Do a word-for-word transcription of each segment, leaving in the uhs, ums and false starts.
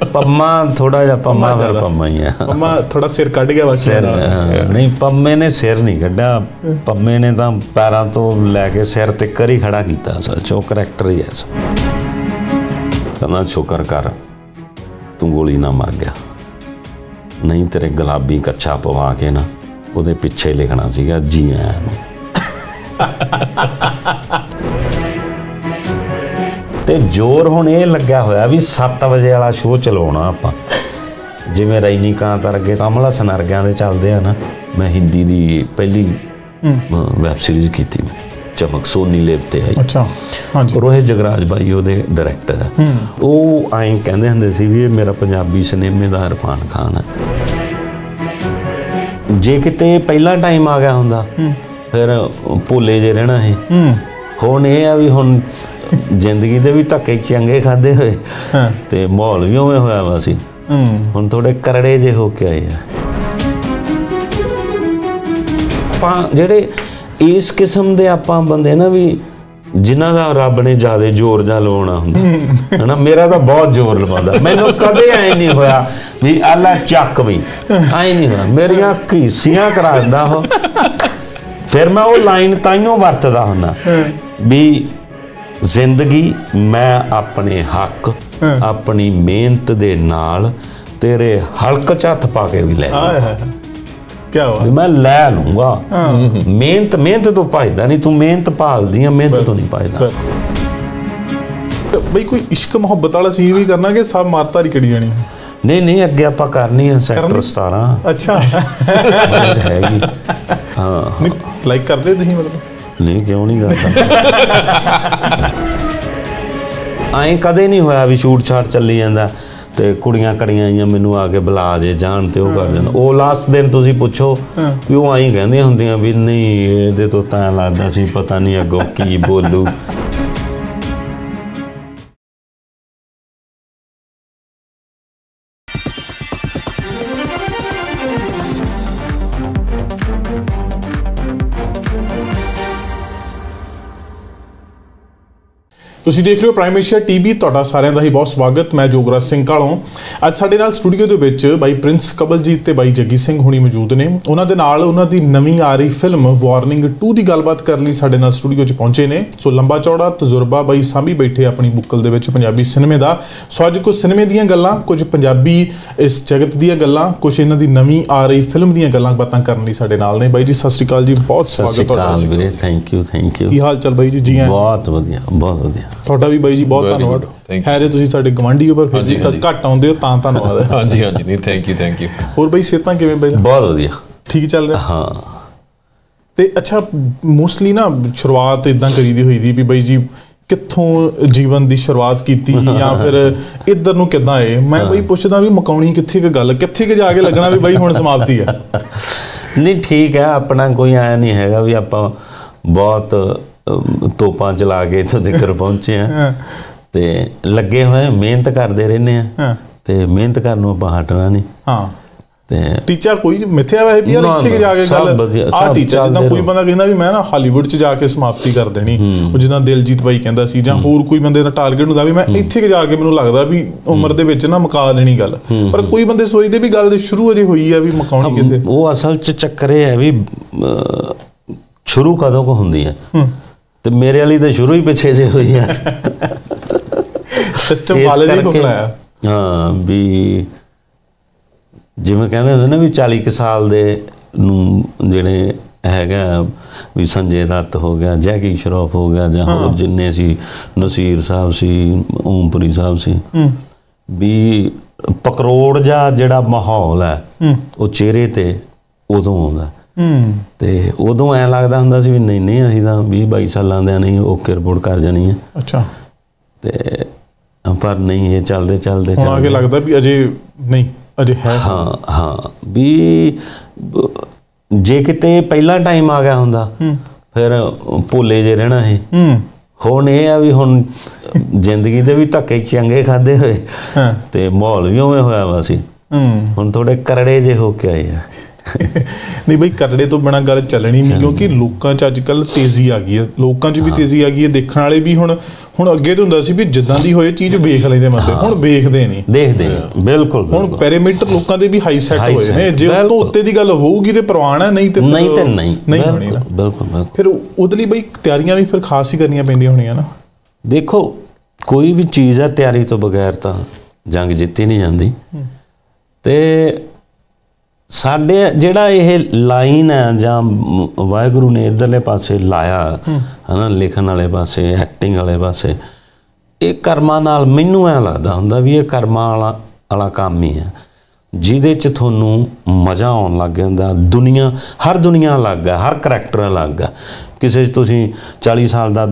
ਪੰਮਾ ਥੋੜਾ ਜਿਹਾ ਪੰਮਾ ਫਿਰ ਪੰਮਾ ਹੀ ਆ। ਪੰਮਾ ਥੋੜਾ ਸਿਰ ਕੱਢ ਗਿਆ ਬਸ। ਨਹੀਂ ਪੰਮੇ ਨੇ ਸਿਰ ਨਹੀਂ ਕੱਢਿਆ, ਪੰਮੇ ਨੇ ਤਾਂ ਪੈਰਾਂ ਤੋਂ ਲੈ ਕੇ ਸਿਰ ਤੱਕ ਹੀ ਖੜਾ ਕੀਤਾ ਅਸਲ 'ਚ। ਉਹ ਕਰੈਕਟਰ ਹੀ ਐਸਾ। ਕਹਿੰਦਾ ਸ਼ੁਕਰ ਕਰ ਤੂੰ ਗੋਲੀ ਨਾ ਮਰ ਗਿਆ, ਨਹੀਂ ਤੇਰੇ ਗੁਲਾਬੀ ਕੱਛਾ ਪਵਾ ਕੇ ਨਾ ਉਹਦੇ ਪਿੱਛੇ ਲਿਖਣਾ ਸੀਗਾ ਜੀ ਆਇਆਂ ਨੂੰ। ਤੇ ਜ਼ੋਰ ਹੁਣ ਇਹ ਲੱਗਿਆ ਹੋਇਆ ਵੀ ਸੱਤ ਵਜੇ ਵਾਲਾ ਸ਼ੋਅ ਚਲਾਉਣਾ ਆਪਾਂ, ਜਿਵੇਂ ਰਜਨੀਕਾਂਤ ਵਰਗੇ ਕਮਲ ਹਸਨ ਵਰਗਿਆਂ ਦੇ ਚੱਲਦੇ ਆ ਨਾ। ਮੈਂ ਹਿੰਦੀ ਦੀ ਪਹਿਲੀ ਵੈਬ ਸੀਰੀਜ਼ ਕੀਤੀ ਚਮਕ, ਸੋਨੀ ਲਿਵ ਤੇ ਆਈ। ਅੱਛਾ ਹਾਂਜੀ। ਰੋਹਿਤ ਜਗਰਾਜ ਬਾਈ ਉਹਦੇ ਡਾਇਰੈਕਟਰ ਆ। ਉਹ ਐਂ ਕਹਿੰਦੇ ਹੁੰਦੇ ਸੀ ਵੀ ਇਹ ਮੇਰਾ ਪੰਜਾਬੀ ਸਿਨੇਮੇ ਦਾ ਇਰਫਾਨ ਖਾਨ ਹੈ। ਜੇ ਕਿਤੇ ਪਹਿਲਾ ਟਾਈਮ ਆ ਗਿਆ ਹੁੰਦਾ ਫਿਰ ਭੁੱਲੇ ਜੇ ਰਹਿਣਾ ਇਹ। ਹੁਣ ਇਹ ਆ ਵੀ ਹੁਣ ਜ਼ਿੰਦਗੀ ਦੇ ਵੀ ਧੱਕੇ ਚੰਗੇ ਖਾਦੇ ਹੋਏ ਤੇ ਮਾਹੌਲ ਵੀ ਉਵੇਂ ਹੋਇਆ ਵਾ ਸੀ। ਹੁਣ ਥੋੜੇ ਕਰੜੇ ਜੇ ਹੋ ਕੇ ਆਏ ਆ ਆਪਾਂ, ਜਿਹੜੇ ਇਸ ਕਿਸਮ ਦੇ ਆਪਾਂ ਬੰਦੇ ਨਾ ਵੀ ਜਿਨ੍ਹਾਂ ਦਾ ਰੱਬ ਨੇ ਜ਼ਿਆਦਾ ਜ਼ੋਰ ਜਾਂ ਲਵਾਉਣਾ ਹੁੰਦਾ ਹੈ ਨਾ। ਮੇਰਾ ਤਾਂ ਬਹੁਤ ਜ਼ੋਰ ਲਵਾਉਂਦਾ, ਮੈਨੂੰ ਕਦੇ ਐਂ ਨਹੀਂ ਹੋਇਆ ਵੀ ਆਲਾ ਚੱਕ ਵੀ, ਐਂ ਨਹੀਂ ਹੋਇਆ। ਮੇਰੀਆਂ ਘੀਸੀਆਂ ਕਰਾ ਦਿੰਦਾ ਉਹ। ਫਿਰ ਮੈਂ ਉਹ ਲਾਈਨ ਤਾਈਓ ਵਰਤਦਾ ਹੁੰਦਾ ਵੀ ਜ਼ਿੰਦਗੀ ਮੈਂ ਆਪਣੇ ਹੱਕ ਆਪਣੀ ਮਿਹਨਤ ਦੇ ਨਾਲ ਤੇਰੇ ਹਲਕ 'ਚ ਹੱਥ ਪਾ ਕੇ ਵੀ ਲੈ ਮੈਂ ਲੈ ਲੂੰਗਾ। ਮਿਹਨਤ ਮਿਹਨਤ ਤੋਂ ਭੱਜਦਾ ਨਹੀਂ, ਤੂੰ ਮਿਹਨਤ ਭਾਲਦੀ ਆ, ਮਿਹਨਤ ਤੋਂ ਨਹੀਂ ਭੱਜਦਾ। ਬਈ ਕੋਈ ਇਸ਼ਕ ਮੁਹੱਬਤ ਵਾਲਾ ਸੀਨ ਵੀ ਕਰਨਾ ਕਿ ਸਭ ਮਾਰਤਾਰੀ ਕਰੀ ਜਾਣੀ? ਨਹੀਂ ਨਹੀਂ ਅੱਗੇ ਆਪਾਂ ਕਰਨੀ ਆ ਸੈਕਟਰ ਸਤਾਰਾਂ। ਅੱਛਾ ਹੈਗੀ। ਹਾਂ ਲਾਈਕ ਕਰਦੇ ਤੁਸੀਂ? ਮਤਲਬ ਨਹੀਂ ਕਿਉਂ ਨਹੀਂ ਕਰਦਾ। ਐਂ ਕਦੇ ਨਹੀਂ ਹੋਇਆ ਵੀ ਸ਼ੂਟ ਛਾਟ ਚੱਲੀ ਜਾਂਦਾ ਤੇ ਕੁੜੀਆਂ ਕੜੀਆਂ ਆਈਆਂ ਮੈਨੂੰ ਆ ਕੇ ਬੁਲਾ ਜੇ ਜਾਣ ਤੇ ਉਹ ਕਰ ਦੇਣ। ਉਹ ਲਾਸਟ ਦਿਨ ਤੁਸੀਂ ਪੁੱਛੋ ਵੀ ਉਹ ਆਈ ਕਹਿੰਦੀਆਂ ਹੁੰਦੀਆਂ ਵੀ ਨਹੀਂ ਇਹਦੇ ਤੋਂ ਤਾਂ ਲੱਗਦਾ ਸੀ ਪਤਾ ਨਹੀਂ ਅੱਗੋਂ ਕੀ ਬੋਲੂ। ਤੁਸੀਂ ਦੇਖ ਰਹੇ ਹੋ ਪ੍ਰਾਈਮ ਏਸ਼ੀਆ ਟੀਵੀ। ਤੁਹਾਡਾ ਸਾਰਿਆਂ ਦਾ ਹੀ ਬਹੁਤ ਸਵਾਗਤ। ਮੈਂ ਜੋਗਰਾਜ ਸਿੰਘ ਕਾਲੋਂ। ਅੱਜ ਸਾਡੇ ਨਾਲ ਸਟੂਡੀਓ ਦੇ ਵਿੱਚ ਬਾਈ ਪ੍ਰਿੰਸ ਕਬਲਜੀਤ ਤੇ ਬਾਈ ਜੱਗੀ ਸਿੰਘ ਹੁਣੀ ਮੌਜੂਦ ਨੇ। ਉਹਨਾਂ ਦੇ ਨਾਲ ਉਹਨਾਂ ਦੀ ਨਵੀਂ ਆ ਰਹੀ ਫਿਲਮ ਵਾਰਨਿੰਗ ਟੂ ਦੀ ਗੱਲਬਾਤ ਕਰਨ ਲਈ ਸਾਡੇ ਨਾਲ ਸਟੂਡੀਓ 'ਚ ਪਹੁੰਚੇ ਨੇ। ਸੋ ਲੰਬਾ ਚੌੜਾ ਤਜਰਬਾ ਬਾਈ ਸਾਂਭੀ ਬੈਠੇ ਆਪਣੀ ਬੁੱਕਲ ਦੇ ਵਿੱਚ ਪੰਜਾਬੀ ਸਿਨੇਮੇ ਦਾ। ਸੋ ਅੱਜ ਕੁਝ ਸਿਨੇਮੇ ਦੀਆਂ ਗੱਲਾਂ, ਕੁਝ ਪੰਜਾਬੀ ਇਸ ਜਗਤ ਦੀਆਂ ਗੱਲਾਂ, ਕੁਝ ਇਹਨਾਂ ਦੀ ਨਵੀਂ ਆ ਰਹੀ ਫਿਲਮ ਦੀਆਂ ਗੱਲਾਂ ਬਾਤਾਂ ਕਰਨ ਲਈ ਸਾਡੇ ਨਾਲ ਨੇ। ਬਾਈ ਜੀ ਸਤਿ ਸ਼੍ਰੀ ਅਕਾਲ ਜੀ, ਬਹੁਤ ਸਵਾਗਤ ਹੈ। Thank you thank you. ਕੀ ਹਾਲ ਚਾਲ ਬਾਈ ਜੀ? ਜੀ ਆਇਆਂ। ਬਹੁਤ ਵਧੀਆ ਬਹੁਤ ਵਧੀਆ। ਤੁਹਾਡਾ ਵੀ ਬਾਈ ਜੀ ਬਹੁਤ ਧੰਨਵਾਦ। ਹੈ ਜੇ ਤੁਸੀਂ ਸਾਡੇ ਗਵਾਂਢੀ ਹੋ ਪਰ ਫਿਰ ਵੀ ਤਾਂ ਘੱਟ ਆਉਂਦੇ ਹੋ ਤਾਂ ਧੰਨਵਾਦ ਹੈ। ਹਾਂਜੀ ਹਾਂਜੀ ਨਹੀਂ ਥੈਂਕ ਯੂ ਥੈਂਕ ਯੂ। ਹੋਰ ਬਾਈ ਸਿਹਤਾਂ ਕਿਵੇਂ ਬਾਈ? ਬਹੁਤ ਵਧੀਆ, ਠੀਕ ਚੱਲ ਰਿਹਾ। ਹਾਂ। ਤੇ ਅੱਛਾ ਮੋਸਟਲੀ ਨਾ ਸ਼ੁਰੂਆਤ ਇੱਦਾਂ ਕਰੀਦੀ ਹੋਈ ਦੀ ਵੀ ਬਾਈ ਜੀ ਕਿੱਥੋਂ ਜੀਵਨ ਦੀ ਸ਼ੁਰੂਆਤ ਕੀਤੀ ਜਾਂ ਫਿਰ ਇੱਧਰ ਨੂੰ ਕਿੱਦਾਂ ਆਏ? ਮੈਂ ਬਾਈ ਪੁੱਛਦਾ ਵੀ ਮੁਕਾਉਣੀ ਕਿੱਥੇ ਕੁ ਗੱਲ, ਕਿੱਥੇ ਕੁ ਜਾ ਕੇ ਲੱਗਣਾ ਵੀ ਬਾਈ ਹੁਣ ਸਮਾਪਤੀ ਹੈ? ਨਹੀਂ ਠੀਕ ਹੈ, ਆਪਣਾ ਕੋਈ ਆਇਆ ਨਹੀਂ ਹੈਗਾ ਵੀ ਆਪਾਂ ਬਹੁਤ ਤੋਪਾਂ ਚਲਾ ਕੇ ਇੱਥੋਂ ਤੱਕ ਪਹੁੰਚੇ ਆ ਤੇ ਲੱਗੇ ਹੋਏ ਮਿਹਨਤ ਕਰਦੇ ਰਹਿੰਦੇ ਆ ਤੇ ਮਿਹਨਤ ਕਰਨ ਨੂੰ ਆਪਾਂ ਹਟਣਾ ਨਹੀਂ। ਹਾਂ ਤੇ ਟੀਚਾ ਕੋਈ ਮਿੱਥਿਆ ਵੈਸੇ ਵੀ ਯਾਰ ਇੱਥੇ ਜਾ ਕੇ ਗੱਲ ਆ ਟੀਚਾ ਜਿੱਦਾਂ ਕੋਈ ਬੰਦਾ ਕਹਿੰਦਾ ਵੀ ਮੈਂ ਨਾ ਹਾਲੀਵੁੱਡ 'ਚ ਜਾ ਕੇ ਸਮਾਪਤੀ ਕਰ ਦੇਣੀ, ਉਹ ਜਿੱਦਾਂ ਦਿਲਜੀਤ ਬਾਈ ਕਹਿੰਦਾ ਸੀ, ਜਾਂ ਹੋਰ ਕੋਈ ਬੰਦੇ ਦਾ ਟਾਰਗੇਟ ਹੁੰਦਾ ਵੀ ਮੈਂ ਇੱਥੇ ਜਾ ਕੇ ਮੈਨੂੰ ਲੱਗਦਾ ਵੀ ਉਮਰ ਦੇ ਵਿੱਚ ਨਾ ਮੁਕਾ ਦੇਣੀ ਗੱਲ। ਪਰ ਕੋਈ ਬੰਦੇ ਸੋਚਦੇ ਵੀ ਗੱਲ ਦੇ ਸ਼ੁਰੂ ਅਜੇ ਹੋਈ ਆ ਵੀ ਮੁਕਾਉਣੀ ਕਿਤੇ। ਉਹ ਅਸਲ 'ਚ ਚੱਕਰ ਇਹ ਹੈ ਵੀ ਸ਼ੁਰੂ ਕਦੋਂ ਕੁ ਹੁੰਦੀ ਹੈ ਤੇ ਮੇਰੇ ਵਾਲੀ ਤਾਂ ਸ਼ੁਰੂ ਹੀ ਪਿੱਛੇ ਜੇ ਹੋਈ ਆ। ਸਿਸਟਮ ਵਾਲੇ ਨੇ ਬਣਾਇਆ। ਹਾਂ ਵੀ ਜਿਵੇਂ ਕਹਿੰਦੇ ਹੁੰਦੇ ਨਾ ਵੀ ਚਾਲੀ ਕੁ ਸਾਲ ਦੇ ਨੂੰ ਜਿਹੜੇ ਹੈਗਾ ਵੀ ਸੰਜੇ ਦੱਤ ਹੋ ਗਿਆ, ਜੈਕੀ ਸ਼ਰੋਫ ਹੋ ਗਿਆ, ਜਾਂ ਹੋਰ ਜਿੰਨੇ ਸੀ, ਨਸੀਰ ਸਾਹਿਬ ਸੀ, ਓਮਪੁਰੀ ਸਾਹਿਬ ਸੀ, ਵੀ ਪਕਰੋੜ ਜਾਂ ਜਿਹੜਾ ਮਾਹੌਲ ਹੈ ਉਹ ਚਿਹਰੇ ਤੇ ਉਦੋਂ ਆਉਂਦਾ ਤੇ ਉਦੋਂ ਐਂ ਲੱਗਦਾ ਹੁੰਦਾ ਸੀ ਵੀ ਨਹੀਂ ਨਹੀਂ ਅਸੀਂ ਤਾਂ ਵੀਹ ਬਾਈ ਸਾਲਾਂ ਦੇ ਨਹੀਂ ਓਕੇ ਰਿਪੋਰਟ ਕਰ ਜਾਣੀ ਹੈ। ਅੱਛਾ। ਤੇ ਪਰ ਨਹੀਂ, ਇਹ ਚੱਲਦੇ ਚੱਲਦੇ ਹੁਣ ਅੱਗੇ ਲੱਗਦਾ ਵੀ ਅਜੇ ਨਹੀਂ ਅਜੇ ਹੈ। ਹਾਂ ਹਾਂ ਵੀ ਜੇ ਕਿਤੇ ਪਹਿਲਾ ਟਾਈਮ ਆ ਗਿਆ ਹੁੰਦਾ ਫਿਰ ਭੁੱਲੇ ਜੇ ਰਹਿਣਾ ਇਹ। ਹੁਣ ਇਹ ਆ ਵੀ ਹੁਣ ਜ਼ਿੰਦਗੀ ਦੇ ਵੀ ਧੱਕੇ ਚੰਗੇ ਖਾਦੇ ਹੋਏ ਤੇ ਮਾਹੌਲ ਵੀ ਉਵੇਂ ਹੋਇਆ ਵਾ ਸੀ। ਹੁਣ ਥੋੜੇ ਕਰੜੇ ਜੇ ਹੋ ਕੇ ਆਏ ਆ। ਨਹੀਂ ਬਈ ਕਰੜੇ ਤੋਂ ਬਿਨਾਂ ਗੱਲ ਚੱਲਣੀ ਨਹੀਂ, ਕਿਉਂਕਿ ਲੋਕਾਂ 'ਚ ਅੱਜ ਕੱਲ੍ਹ ਤੇਜ਼ੀ ਆ ਗਈ ਹੈ, ਲੋਕਾਂ 'ਚ ਵੀ ਤੇਜ਼ੀ ਆ ਗਈ ਹੈ, ਦੇਖਣ ਵਾਲੇ ਵੀ ਹੁਣ ਹੁਣ ਅੱਗੇ ਤਾਂ ਹੁੰਦਾ ਸੀ ਵੀ ਜਿੱਦਾਂ ਦੀ ਹੋਏ ਚੀਜ਼ ਵੇਖ ਲੈਂਦੇ ਬੰਦੇ, ਹੁਣ ਵੇਖਦੇ ਨਹੀਂ, ਦੇਖਦੇ ਨਹੀਂ ਬਿਲਕੁਲ। ਹੁਣ ਪੈਰਾਮੀਟਰ ਲੋਕਾਂ ਦੇ ਵੀ ਹਾਈ ਸੈੱਟ ਹੋਏ ਨੇ, ਜੇ ਉਹ ਤੋਂ ਉੱਤੇ ਦੀ ਗੱਲ ਹੋਊਗੀ ਤੇ ਪ੍ਰਵਾਨ ਹੈ, ਨਹੀਂ ਤੇ ਨਹੀਂ ਤੇ ਨਹੀਂ ਨਹੀਂ ਹੋਣੀ ਨਾ। ਬਿਲਕੁਲ। ਫਿਰ ਉਹਦੇ ਲਈ ਬਈ ਤਿਆਰੀਆਂ ਵੀ ਫਿਰ ਖਾਸ ਹੀ ਕਰਨੀਆਂ ਪੈਂਦੀਆਂ ਹੋਣੀਆਂ ਨਾ। ਦੇਖੋ ਕੋਈ ਵੀ ਚੀਜ਼ ਹੈ ਤਿਆਰੀ ਤੋਂ ਬਗੈਰ ਤਾਂ ਜੰਗ ਜਿੱਤੀ ਨਹੀਂ ਜਾਂਦੀ। ਤੇ ਸਾਡੇ ਜਿਹੜਾ ਇਹ ਲਾਈਨ ਹੈ ਜਾਂ ਵਾਹਿਗੁਰੂ ਨੇ ਇੱਧਰਲੇ ਪਾਸੇ ਲਾਇਆ ਹੈ ਨਾ, ਲਿਖਣ ਵਾਲੇ ਪਾਸੇ, ਐਕਟਿੰਗ ਵਾਲੇ ਪਾਸੇ, ਇਹ ਕਰਮਾਂ ਨਾਲ ਮੈਨੂੰ ਐਂ ਲੱਗਦਾ ਹੁੰਦਾ ਵੀ ਇਹ ਕਰਮਾਂ ਵਾਲਾ ਵਾਲਾ ਕੰਮ ਹੀ ਹੈ, ਜਿਹਦੇ 'ਚ ਤੁਹਾਨੂੰ ਮਜ਼ਾ ਆਉਣ ਲੱਗ ਜਾਂਦਾ। ਦੁਨੀਆ ਹਰ ਦੁਨੀਆ ਅਲੱਗ ਹੈ, ਹਰ ਕਰੈਕਟਰ ਅਲੱਗ ਹੈ। ਕਿਸੇ 'ਚ ਤੁਸੀਂ ਚਾਲੀ ਸਾਲ ਦਾ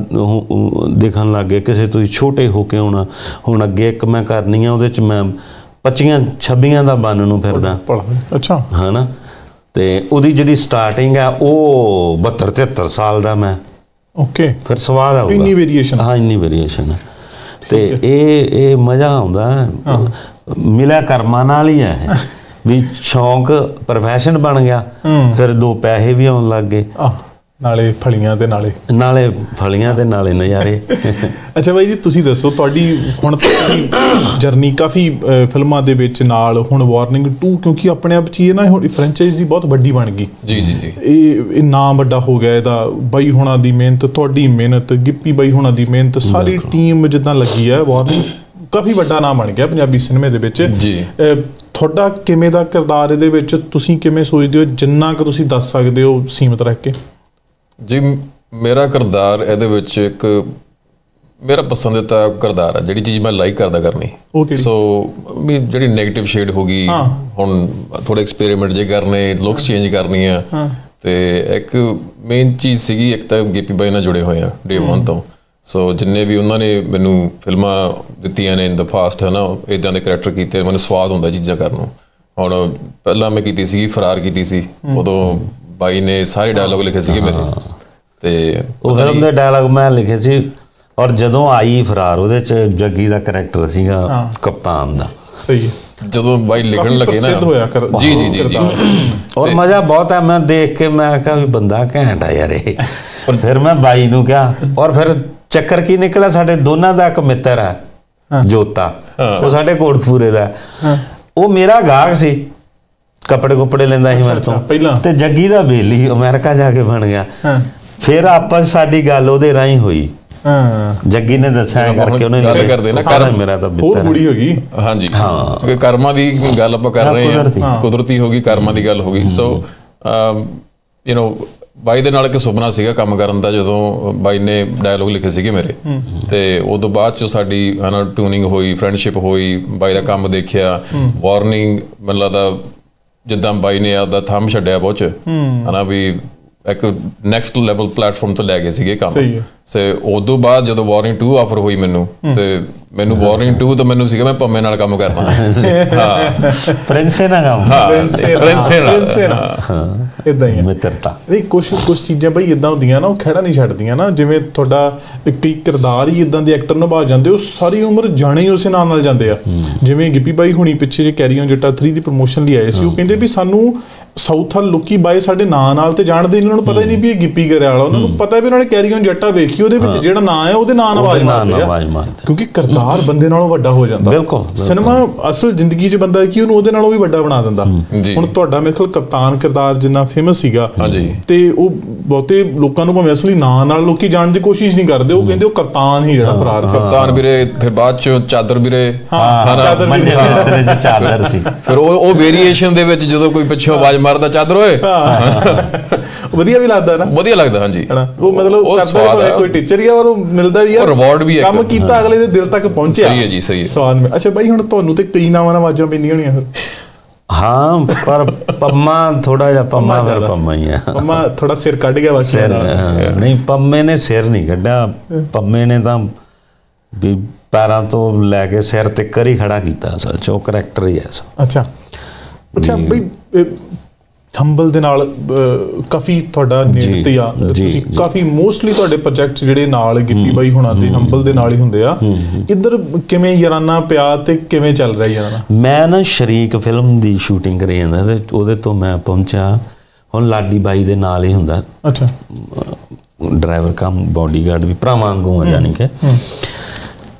ਦੇਖਣ ਲੱਗ ਗਏ, ਕਿਸੇ ਤੁਸੀਂ ਛੋਟੇ ਹੋ ਕੇ ਆਉਣਾ। ਹੁਣ ਅੱਗੇ ਇੱਕ ਮੈਂ ਕਰਨੀ ਆ, ਉਹਦੇ 'ਚ ਮੈਂ ਪੱਚੀਆਂ ਛੱਬੀਆਂ ਦਾ ਬਣਨ ਨੂੰ ਫਿਰਦਾ। ਅੱਛਾ। ਹੈ ਨਾ, ਅਤੇ ਉਹਦੀ ਜਿਹੜੀ ਸਟਾਰਟਿੰਗ ਹੈ ਉਹ ਬਹੱਤਰ ਤਿਹੱਤਰ ਸਾਲ ਦਾ ਮੈਂ। ਓਕੇ। ਫਿਰ ਸਵਾਦ ਆਊਗਾ, ਇੰਨੀ ਵੇਰੀਏਸ਼ਨ। ਹਾਂ, ਇੰਨੀ ਵੇਰੀਏਸ਼ਨ ਹੈ। ਅਤੇ ਇਹ ਇਹ ਮਜ਼ਾ ਆਉਂਦਾ, ਮਿਲਿਆ ਕਰਮਾਂ ਨਾਲ ਹੀ ਹੈ ਇਹ ਵੀ। ਸ਼ੌਂਕ ਪ੍ਰੋਫੈਸ਼ਨ ਬਣ ਗਿਆ, ਫਿਰ ਦੋ ਪੈਸੇ ਵੀ ਆਉਣ ਲੱਗ ਗਏ, ਨਾਲੇ ਫਲੀਆਂ ਤੇ ਨਾਲੇ ਨਾਲੇ ਫਲੀਆਂ ਤੇ ਨਾਲੇ ਨਜ਼ਾਰੇ। ਅੱਛਾ ਬਾਈ ਜੀ, ਤੁਸੀਂ ਦੱਸੋ ਤੁਹਾਡੀ ਹੁਣ ਤੱਕ ਜਰਨੀ ਕਾਫੀ ਫਿਲਮਾਂ ਦੇ ਵਿੱਚ ਨਾਲ, ਹੁਣ ਵਾਰਨਿੰਗ ਟੂ ਕਿਉਂਕਿ ਆਪਣੇ ਆਪ 'ਚ ਇਹ ਨਾ ਹੁਣ ਫਰੈਂਚਾਈਜ਼ੀ ਬਹੁਤ ਵੱਡੀ ਬਣ ਗਈ। ਜੀ ਜੀ ਜੀ। ਇਹ ਇਹ ਨਾਮ ਵੱਡਾ ਹੋ ਗਿਆ ਇਹਦਾ। ਬਾਈ ਹੋਣਾ ਦੀ ਮਿਹਨਤ, ਤੁਹਾਡੀ ਮਿਹਨਤ, ਗਿੱਪੀ ਬਾਈ ਹੋਣਾ ਦੀ ਮਿਹਨਤ, ਸਾਰੀ ਟੀਮ ਜਿੱਦਾਂ ਲੱਗੀ ਹੈ, ਵਾਰਨਿੰਗ ਕਾਫੀ ਵੱਡਾ ਨਾਮ ਬਣ ਗਿਆ ਪੰਜਾਬੀ ਸਿਨੇਮੇ ਦੇ ਵਿੱਚ। ਜੀ। ਤੁਹਾਡਾ ਕਿਵੇਂ ਦਾ ਕਿਰਦਾਰ ਇਹਦੇ ਵਿੱਚ, ਤੁਸੀਂ ਕਿਵੇਂ ਸੋਚਦੇ ਹੋ, ਜਿੰਨਾ ਕੁ ਤੁਸੀਂ ਦੱਸ ਸਕਦੇ ਹੋ ਸੀਮਤ ਰਹਿ ਕੇ? ਜੀ ਮੇਰਾ ਕਿਰਦਾਰ ਇਹਦੇ ਵਿੱਚ ਇੱਕ ਮੇਰਾ ਪਸੰਦੀਦਾ ਕਿਰਦਾਰ ਹੈ, ਜਿਹੜੀ ਚੀਜ਼ ਮੈਂ ਲਾਈਕ ਕਰਦਾ ਕਰਨੀ। ਸੋ ਵੀ ਜਿਹੜੀ ਨੈਗੇਟਿਵ ਸ਼ੇਡ ਹੋ ਗਈ, ਹੁਣ ਥੋੜੇ ਐਕਸਪੈਰੀਮੈਂਟ ਜੇ ਕਰਨੇ, ਲੁੱਕਸ ਚੇਂਜ ਕਰਨੀ ਆ। ਤੇ ਇੱਕ ਮੇਨ ਚੀਜ਼ ਸੀਗੀ, ਇੱਕ ਤਾਂ ਗਿੱਪੀ ਬਾਈ ਨਾਲ ਜੁੜੇ ਹੋਏ ਆ ਡੇ ਵਨ ਤੋਂ। ਸੋ ਜਿੰਨੇ ਵੀ ਉਹਨਾਂ ਨੇ ਮੈਨੂੰ ਫਿਲਮਾਂ ਦਿੱਤੀਆਂ ਨੇ ਇਨ ਦ ਪਾਸਟ, ਹੈ ਨਾ, ਇੱਦਾਂ ਦੇ ਕਰੈਕਟਰ ਕੀਤੇ, ਮੈਨੂੰ ਸਵਾਦ ਹੁੰਦਾ ਚੀਜ਼ਾਂ ਕਰਨ ਨੂੰ। ਹੁਣ ਪਹਿਲਾਂ ਮੈਂ ਕੀਤੀ ਸੀਗੀ ਫਰਾਰ ਕੀਤੀ ਸੀ, ਉਦੋਂ ਬਾਈ ਨੇ ਸਾਰੇ ਡਾਇਲੋਗ ਲਿਖੇ ਸੀਗੇ ਮੇਰੇ, ਤੇ ਉਹ ਫਿਲਮ ਦੇ ਡਾਇਲੋਗ ਮੈਂ ਲਿਖੇ ਸੀ। ਔਰ ਜਦੋਂ ਆਈ ਫਰਾਰ, ਉਹਦੇ 'ਚ ਜੱਗੀ ਦਾ ਕਰੈਕਟਰ ਸੀਗਾ ਕਪਤਾਨ ਦਾ। ਸਹੀ ਹੈ। ਜਦੋਂ ਬਾਈ ਲਿਖਣ ਲੱਗੇ ਨਾ, ਜੀ ਜੀ ਜੀ ਜੀ, ਔਰ ਮਜ਼ਾ ਬਹੁਤ ਹੈ। ਮੈਂ ਦੇਖ ਕੇ ਮੈਂ ਕਿਹਾ ਵੀ ਬੰਦਾ ਘੈਂਟ ਆ ਯਾਰ ਇਹ। ਫਿਰ ਮੈਂ ਬਾਈ ਨੂੰ ਕਿਹਾ, ਔਰ ਫਿਰ ਚੱਕਰ ਕੀ ਨਿਕਲਿਆ, ਸਾਡੇ ਦੋਨਾਂ ਦਾ ਇੱਕ ਮਿੱਤਰ ਹੈ ਜੋਤਾ, ਉਹ ਸਾਡੇ ਕੋਟਕਪੂਰੇ ਦਾ, ਉਹ ਮੇਰਾ ਗਾਹਕ ਸੀ, ਕੱਪੜੇ ਕੁੱਪੜੇ ਲੈਂਦਾ ਸੀ ਮੇਰੇ ਤੋਂ। ਤੇ ਜੱਗੀ ਦਾ ਬੇਲੀ ਅਮਰੀਕਾ ਜਾ ਕੇ ਬਣ ਗਿਆ। ਫਿਰ ਆਪਸ ਸਾਡੀ ਗੱਲ ਉਹਦੇ ਰਾਹੀਂ ਹੋਈ। ਜੱਗੀ ਨੇ ਦੱਸਿਆ ਕਰਕੇ ਉਹਨੇ ਗੱਲ ਕਰਦੇ ਨਾ, ਕਰਮ ਮੇਰਾ ਤਾਂ ਹੋਰ ਬੁੜੀ ਹੋ ਗਈ। ਹਾਂਜੀ ਹਾਂ, ਕਰਮਾਂ ਦੀ ਗੱਲ ਆਪਾਂ ਕਰ ਰਹੇ ਹਾਂ, ਕੁਦਰਤੀ ਹੋ ਗਈ, ਕਰਮਾਂ ਦੀ ਗੱਲ ਹੋ ਗਈ। ਸੋ ਯੂ ਨੋ ਬਾਈ ਦੇ ਨਾਲ ਇੱਕ ਸੁਪਨਾ ਸੀਗਾ ਕੰਮ ਕਰਨ ਦਾ, ਜਦੋਂ ਬਾਈ ਨੇ ਡਾਇਲੋਗ ਲਿਖੇ ਸੀਗੇ ਮੇਰੇ, ਤੇ ਉਦੋਂ ਬਾਅਦ ਚੋਂ ਸਾਡੀ ਹਨਾ ਟਿਊਨਿੰਗ ਹੋਈ, ਫਰੈਂਡਸ਼ਿਪ ਹੋਈ, ਬਾਈ ਦਾ ਕੰਮ ਦੇਖਿਆ। ਵਾਰਨਿੰਗ ਮੈਨੂੰ ਲੱਗਦਾ ਜਿੱਦਾਂ ਬਾਈ ਨੇ ਆਪਦਾ ਥੰਮ ਛੱਡਿਆ ਬਹੁਤ ਹਨਾ, ਵੀ ਇੱਕ ਨੈਕਸਟ ਲੈਵਲ ਪਲੇਟਫਾਰਮ ਤੋਂ ਲੈ ਗਏ ਸੀਗੇ ਕੰਮ। ਤੇ ਉਦੋਂ ਬਾਅਦ ਜਦੋਂ ਵਾਰਨਿੰਗ ਟੂ ਆਫਰ ਹੋਈ ਮੈਨੂੰ, ਤੇ ਮੈਨੂੰ ਵਾਰਨਿੰਗ ਟੂ ਤੋਂ ਮੈਨੂੰ ਸੀਗਾ ਮੈਂ ਪੰਮੇ ਨਾਲ ਕੰਮ ਕਰਨਾ। ਹਾਂ, ਪ੍ਰਿੰਸੇ ਨਾਲ ਕੰਮ, ਪ੍ਰਿੰਸੇ ਨਾਲ ਇਦਾਂ ਹੀ ਮਿੱਤਰਤਾ। ਨਹੀਂ, ਕੁਛ ਕੁਛ ਚੀਜ਼ਾਂ ਬਈ ਇਦਾਂ ਹੁੰਦੀਆਂ ਨਾ, ਉਹ ਖਹਿੜਾ ਨਹੀਂ ਛੱਡਦੀਆਂ ਨਾ। ਜਿਵੇਂ ਤੁਹਾਡਾ ਕਈ ਕਿਰਦਾਰ ਹੀ ਇਦਾਂ ਦੇ ਐਕਟਰ ਨਿਭਾ ਜਾਂਦੇ, ਉਹ ਸਾਰੀ ਉਮਰ ਜਾਣੇ ਹੀ ਉਸੇ ਨਾਲ ਨਾਲ ਜਾਂਦੇ ਆ। ਜਿਵੇਂ ਗਿੱਪੀ ਬਾਈ ਹੁਣੀ ਪਿੱਛੇ ਜੇ ਕੈਰੀ ਔਨ ਜੱਟਾ ਥ੍ਰੀ ਦੀ ਪ੍ਰਮੋਸ਼ਨ ਲਈ ਆਏ ਸੀ, ਉਹ ਕਹਿੰਦੇ ਵੀ ਸਾਨੂੰ ਸਾਊਥ ਵਾਲ ਲੋਕੀ ਬਾਏ ਸਾਡੇ ਨਾਂ ਨਾਲ ਤੇ ਜਾਣਦੇ ਨਹੀਂ, ਉਹਨਾਂ ਨੂੰ ਪਤਾ ਹੀ ਨਹੀਂ ਵੀ ਇਹ ਗਿੱਪੀ ਗਰੇਵਾਲ। ਉਹਨਾਂ ਨੂੰ ਪਤਾ ਵੀ ਉਹਨਾਂ ਨੇ ਕੈਰੀ ਔਨ ਜੱਟਾ ਵੇਖੀ, ਉਹਦੇ ਵਿੱਚ ਜਿਹੜਾ ਨਾਂ ਹੈ ਉਹਦੇ ਨਾਂ ਨਾਲ ਆਵਾਜ਼ ਮਾਰਦੇ ਆ, ਕਿਉਂਕਿ ਕਿਰਦਾਰ ਬੰਦੇ ਨਾਲੋਂ ਵੱਡਾ ਹੋ ਜਾਂਦਾ। ਬਿਲਕੁਲ, ਸਿਨੇਮਾ ਅਸਲ ਜ਼ਿੰਦਗੀ 'ਚ ਬੰਦਾ ਕੀ ਉਹਨੂੰ ਉਹਦੇ ਨਾਲੋਂ ਵੀ ਵੱਡਾ ਬਣਾ ਦਿੰਦਾ। ਹੁਣ ਤੁਹਾਡਾ ਮੇਰੇ ਖਿਆਲ ਕਪਤਾਨ ਕਿਰਦਾਰ ਜਿੰਨਾ ਫੇਮਸ ਸੀਗਾ, ਤੇ ਉਹ ਬਹੁਤੇ ਲੋਕਾਂ ਨੂੰ ਭਾਵੇਂ ਅਸਲੀ ਨਾਂ ਨਾਲ ਲੋਕੀ ਜਾਣਨ ਦੀ ਕੋਸ਼ਿਸ਼ ਨਹੀਂ ਕਰਦੇ, ਉਹ ਕਹਿੰਦੇ ਉਹ ਕਪਤਾਨ ਹੀ ਜਿਹੜਾ ਫਰਾਰ ਕਪਤਾਨ ਵੀਰੇ। ਫਿਰ ਬਾਅਦ 'ਚ ਚਾਦਰ ਵੀਰੇ, ਚਾਦਰ ਸੀ। ਫਿਰ ਉਹ ਉਹ ਵੇਰੀਏਸ਼ਨ ਦੇ ਵਿੱਚ ਜਦੋਂ ਕੋਈ ਪਿੱਛੋਂ ਆਵਾਜ਼ ਮਾਰਦਾ, ਚਾਦਰ ਓਏ, ਵਧੀਆ ਵੀ ਲੱਗਦਾ ਨਾ, ਵਧੀਆ ਲੱਗਦਾ। ਹਾਂਜੀ, ਉਹ ਮਤਲਬ ਕਰਦਾ ਕੋਈ ਟੀਚਰ ਹੀ ਆ, ਔਰ ਉਹ ਮਿਲਦਾ ਵੀ ਆ, ਰਿਵਾਰਡ ਵੀ ਹੈ, ਕੰਮ ਕੀਤਾ ਅਗਲੇ ਦੇ ਦਿਲ ਤੱਕ ਪਹੁੰਚਿਆ। ਸਹੀ ਹੈ ਜੀ, ਸਹੀ ਹੈ। ਸਵਾਦ। ਅੱਛਾ ਬਾਈ, ਹੁਣ ਤੁਹਾਨੂੰ ਤੇ ਕਈ ਨਾਵਾਂ ਨਾਲ ਆਵਾਜ਼ਾਂ ਪੈਂਦੀਆਂ ਹੋਣੀਆਂ ਫਿਰ? ਹਾਂ, ਪਰ ਪੰਮਾ ਥੋੜਾ ਜਿਹਾ ਪੰਮਾ ਫਿਰ ਪੰਮਾ ਹੀ ਆ। ਪੰਮਾ ਥੋੜਾ ਸਿਰ ਕੱਢ ਗਿਆ ਬਸ। ਨਹੀਂ, ਪੰਮੇ ਨੇ ਸਿਰ ਨਹੀਂ ਕੱਢਿਆ, ਪੰਮੇ ਨੇ ਤਾਂ ਵੀ ਪੈਰਾਂ ਤੋਂ ਲੈ ਕੇ ਸਿਰ ਤੱਕ ਹੀ ਖੜਾ ਕੀਤਾ। ਅਸਲ 'ਚ ਉਹ ਕਰੈਕਟਰ ਹੀ ਐਸਾ। ਅੱਛਾ ਅੱਛਾ ਬਈ, ਹੰਬਲ ਦੇ ਨਾਲ ਕਾਫੀ ਤੁਹਾਡਾ ਨੇੜਤ ਆ, ਤੁਸੀਂ ਕਾਫੀ ਮੋਸਟਲੀ ਤੁਹਾਡੇ ਪ੍ਰੋਜੈਕਟ ਜਿਹੜੇ ਨਾਲ ਗਿੱਪੀ ਬਾਈ ਹੋਣਾ ਤੇ ਹੰਬਲ ਦੇ ਨਾਲ ਹੀ ਹੁੰਦੇ ਆ। ਇੱਧਰ ਕਿਵੇਂ ਯਾਰਾਨਾ ਪਿਆ ਤੇ ਕਿਵੇਂ ਚੱਲ ਰਿਹਾ ਯਾਰਾਨਾ? ਮੈਂ ਨਾ ਸ਼ਰੀਕ ਫਿਲਮ ਦੀ ਸ਼ੂਟਿੰਗ ਕਰੀ ਜਾਂਦਾ, ਤੇ ਉਹਦੇ ਤੋਂ ਮੈਂ ਪਹੁੰਚਿਆ ਹੁਣ ਲਾਡੀ ਬਾਈ ਦੇ ਨਾਲ ਹੀ ਹੁੰਦਾ। ਅੱਛਾ, ਡਰਾਈਵਰ ਕਮ ਬਾਡੀਗਾਰਡ ਵੀ, ਭਰਾਵਾਂ ਵਾਂਗੂ ਆ ਜਾਣੀ ਕਿ।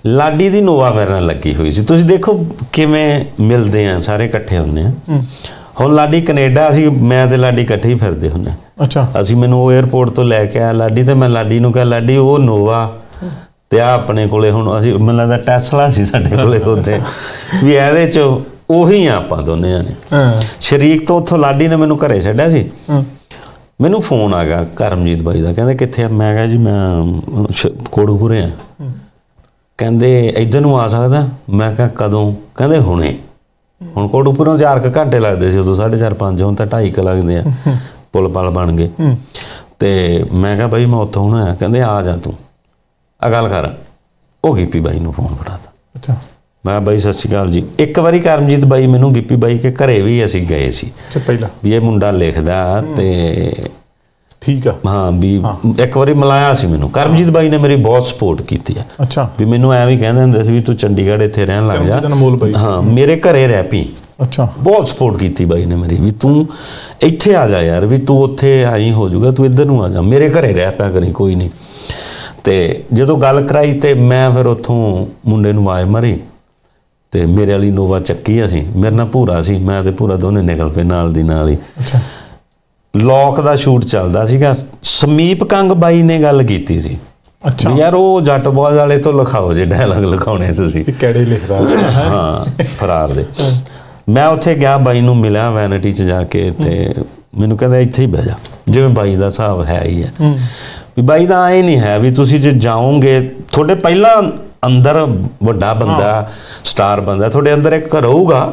ਲਾਡੀ ਦੀ ਨੋਵਾ ਮੇਰੇ ਨਾਲ ਲੱਗੀ ਹੋਈ ਸੀ। ਤੁਸੀਂ ਦੇਖੋ ਕਿਵੇਂ ਮਿਲਦੇ ਆ, ਸਾਰੇ ਇਕੱਠੇ ਹੁੰਦੇ ਆ। ਹੁਣ ਲਾਡੀ ਕੈਨੇਡਾ, ਅਸੀਂ ਮੈਂ ਤੇ ਲਾਡੀ ਇਕੱਠੇ ਹੀ ਫਿਰਦੇ ਹੁੰਦੇ। ਅੱਛਾ। ਅਸੀਂ ਮੈਨੂੰ ਉਹ 에ਅਰਪੋਰਟ ਤੋਂ ਲੈ ਕੇ ਆਇਆ ਲਾਡੀ, ਤੇ ਮੈਂ ਲਾਡੀ ਨੂੰ ਕਿਹਾ ਲਾਡੀ ਉਹ ਨੋਵਾ ਤੇ ਆ ਆਪਣੇ ਕੋਲੇ ਹੁਣ ਅਸੀਂ ਮੈਨੂੰ ਲੱਗਦਾ ਟੈਸਲਾ ਸੀ ਸਾਡੇ ਕੋਲੇ ਉੱਥੇ ਵੀ ਇਹਦੇ 'ਚ ਉਹੀ ਆ ਆਪਾਂ ਦੋਨੇ ਜਾਣੇ। ਸ਼ਰੀਕ ਤੋਂ ਉੱਥੋਂ ਲਾਡੀ ਨੇ ਮੈਨੂੰ ਘਰੇ ਛੱਡਿਆ ਸੀ। ਮੈਨੂੰ ਫੋਨ ਆ ਗਿਆ ਕਰਮਜੀਤ ਬਾਈ ਦਾ, ਕਹਿੰਦੇ ਕਿੱਥੇ ਆ? ਮੈਂ ਕਿਹਾ ਜੀ ਮੈਂ ਕੋਟਕਪੂਰੇ ਆ। ਕਹਿੰਦੇ ਇੱਧਰ ਨੂੰ ਆ ਸਕਦਾ? ਮੈਂ ਕਿਹਾ ਕਦੋਂ? ਕਹਿੰਦੇ ਹੁਣੇ। ਹੁਣ ਕੋਟਕਪੂਰੋਂ ਚਾਰ ਕੁ ਘੰਟੇ ਲੱਗਦੇ ਸੀ ਉਦੋਂ, ਸਾਢੇ ਚਾਰ ਪੰਜ, ਹੁਣ ਤਾਂ ਢਾਈ ਕੁ ਲੱਗਦੇ ਆ, ਪੁਲ ਪਲ ਬਣ ਗਏ। ਤੇ ਮੈਂ ਕਿਹਾ ਬਾਈ ਮੈਂ ਉੱਥੋਂ ਹੁਣ ਆਇਆ। ਕਹਿੰਦੇ ਆ ਜਾ ਤੂੰ, ਆ ਗੱਲ ਕਰ। ਉਹ ਗਿੱਪੀ ਬਾਈ ਨੂੰ ਫੋਨ ਫੜਾਤਾ। ਅੱਛਾ। ਮੈਂ ਬਾਈ ਸਤਿ ਸ਼੍ਰੀ ਅਕਾਲ ਜੀ। ਇੱਕ ਵਾਰੀ ਕਰਮਜੀਤ ਬਾਈ ਮੈਨੂੰ ਗਿੱਪੀ ਬਾਈ ਕੇ ਘਰੇ ਵੀ ਅਸੀਂ ਗਏ ਸੀ ਪਹਿਲਾਂ, ਵੀ ਇਹ ਮੁੰਡਾ ਲਿਖਦਾ ਤੇ ਠੀਕ ਆ। ਹਾਂ ਵੀ ਇੱਕ ਵਾਰੀ ਮਿਲਾਇਆ ਸੀ ਮੈਨੂੰ। ਕਰਮਜੀਤ ਬਾਈ ਨੇ ਮੇਰੀ ਬਹੁਤ ਸਪੋਰਟ ਕੀਤੀ ਆ। ਅੱਛਾ। ਵੀ ਮੈਨੂੰ ਐਵੇਂ ਕਹਿੰਦੇ ਹੁੰਦੇ ਸੀ ਵੀ ਤੂੰ ਚੰਡੀਗੜ੍ਹ ਇੱਥੇ ਰਹਿਣ ਲੱਗ ਜਾ, ਹਾਂ ਮੇਰੇ ਘਰੇ ਰਹਿ ਪਈ। ਅੱਛਾ। ਬਹੁਤ ਸਪੋਰਟ ਕੀਤੀ ਬਾਈ ਨੇ ਮੇਰੀ, ਵੀ ਤੂੰ ਇੱਥੇ ਆ ਜਾ ਯਾਰ, ਵੀ ਤੂੰ ਉੱਥੇ ਆਈ ਹੋ ਜਾਊਗਾ, ਤੂੰ ਇੱਧਰ ਨੂੰ ਆ ਜਾ, ਮੇਰੇ ਘਰੇ ਰਹਿ ਪਿਆ ਕਰੀ, ਕੋਈ ਨਹੀਂ। ਤੇ ਜਦੋਂ ਗੱਲ ਕਰਾਈ ਤੇ ਮੈਂ ਫਿਰ ਉੱਥੋਂ ਮੁੰਡੇ ਨੂੰ ਆਵਾਜ਼ ਮਾਰੀ ਤੇ ਮੇਰੇ ਵਾਲੀ ਨੋਵਾ ਚੱਕੀ। ਅਸੀਂ ਮੇਰੇ ਨਾਲ ਭੂਰਾ ਸੀ, ਮੈਂ ਤੇ ਭੂਰਾ ਦੋਨੇ ਨਿਕਲ ਪਏ ਨਾਲ ਦੀ ਨਾਲ ਹੀ। ਅੱਛਾ। ਲੋਕ ਦਾ ਸ਼ੂਟ ਚੱਲਦਾ ਸੀਗਾ। ਸਮੀਪ ਕੰਗ ਬਾਈ ਨੇ ਗੱਲ ਕੀਤੀ ਸੀ। ਅੱਛਾ। ਯਾਰ ਉਹ ਜੱਟ ਬॉयਜ਼ ਵਾਲੇ ਤੋਂ ਲਿਖਾਓ ਜੇ ਡਾਇਲੌਗ ਲਿਖਾਉਣੇ ਤੁਸੀਂ। ਕਿਹੜੇ ਲਿਖਦਾ? ਹਾਂ ਫਰਾਰ ਦੇ। ਮੈਂ ਉੱਥੇ ਗਿਆ, ਬਾਈ ਨੂੰ ਮਿਲਿਆ ਵੈਨਿਟੀ 'ਚ ਜਾ ਕੇ, ਤੇ ਮੈਨੂੰ ਕਹਿੰਦਾ ਇੱਥੇ ਹੀ ਬਹਿ ਜਾ, ਜਿਵੇਂ ਬਾਈ ਦਾ ਹਿਸਾਬ ਹੈ ਹੀ ਹੈ ਵੀ ਬਾਈ ਦਾ ਐ ਨਹੀਂ ਹੈ ਵੀ ਤੁਸੀਂ ਜੇ ਜਾਓਗੇ ਤੁਹਾਡੇ ਪਹਿਲਾਂ ਅੰਦਰ ਵੱਡਾ ਬੰਦਾ, ਸਟਾਰ ਬੰਦਾ, ਤੁਹਾਡੇ ਅੰਦਰ ਇੱਕ ਰਹੂਗਾ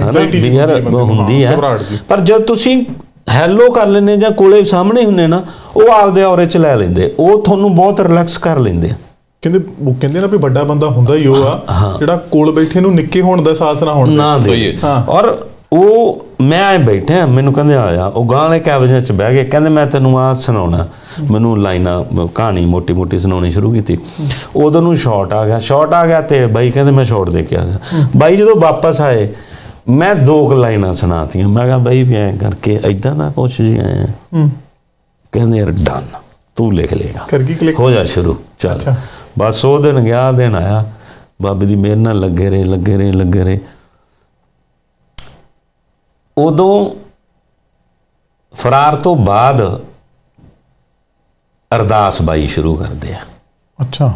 ਹੁੰਦੀ ਹੈ, ਪਰ ਜਦ ਤੁਸੀਂ ਹੈਲੋ ਕਰ ਲੈਂਦੇ ਜਾਂ ਕੋਲੇ ਸਾਹਮਣੇ ਹੁੰਦੇ ਨਾ, ਉਹ ਆਪਦੇ ਔਰੇ 'ਚ ਲੈ ਲੈਂਦੇ, ਉਹ ਤੁਹਾਨੂੰ ਬਹੁਤ ਰਿਲੈਕਸ ਕਰ ਲੈਂਦੇ ਆ। ਕਹਿੰਦੇ ਉਹ ਕਹਿੰਦੇ ਨਾ ਵੀ ਵੱਡਾ ਬੰਦਾ ਹੁੰਦਾ ਹੀ ਉਹ ਆ ਜਿਹੜਾ ਕੋਲ ਬੈਠੇ ਨੂੰ ਨਿੱਕੇ ਹੋਣ ਦਾ ਅਹਿਸਾਸ ਨਾ ਹੋਣ ਨਾ ਦੇ। ਔਰ ਉਹ ਮੈਂ ਐ ਬੈਠਿਆ, ਮੈਨੂੰ ਕਹਿੰਦੇ ਆਇਆ, ਉਹ ਗਾਂ ਵਾਲੇ ਕੈਬਿਨ 'ਚ ਬਹਿ ਗਏ, ਕਹਿੰਦੇ ਮੈਂ ਤੈਨੂੰ ਆਹ ਸੁਣਾਉਣਾ, ਮੈਨੂੰ ਲਾਈਨਾਂ ਕਹਾਣੀ ਮੋਟੀ ਮੋਟੀ ਸੁਣਾਉਣੀ ਸ਼ੁਰੂ ਕੀਤੀ। ਉਦੋਂ ਨੂੰ ਸ਼ਾਟ ਆ ਗਿਆ, ਸ਼ਾਟ ਆ ਗਿਆ ਤੇ ਬਾਈ ਕਹਿੰਦੇ ਮੈਂ ਸ਼ਾਟ ਦੇ ਕੇ ਆ ਗਿਆ। ਬਾਈ ਜਦੋਂ ਵਾਪਸ ਆਏ ਮੈਂ ਦੋ ਕੁ ਲਾਈਨਾਂ ਸੁਣਾਤੀਆਂ। ਮੈਂ ਕਿਹਾ ਬਾਈ ਵੀ ਐਂ ਕਰਕੇ ਏਦਾਂ ਦਾ ਕੁਛ ਜੀ ਆਏ। ਕਹਿੰਦੇ ਯਾਰ ਡਨ, ਤੂੰ ਲਿਖ ਲੇਗਾ, ਹੋ ਜਾ ਸ਼ੁਰੂ, ਚੱਲ। ਬਸ ਉਹ ਦਿਨ ਗਿਆ, ਦਿਨ ਆਇਆ, ਬਾਬੇ ਦੀ ਮਿਹਰ ਨਾਲ ਲੱਗੇ ਰਹੇ ਲੱਗੇ ਰਹੇ ਲੱਗੇ ਰਹੇ। ਉਦੋਂ ਫਰਾਰ ਤੋਂ ਬਾਅਦ ਅਰਦਾਸ ਬਾਈ ਸ਼ੁਰੂ ਕਰਦੇ ਆ। ਅੱਛਾ।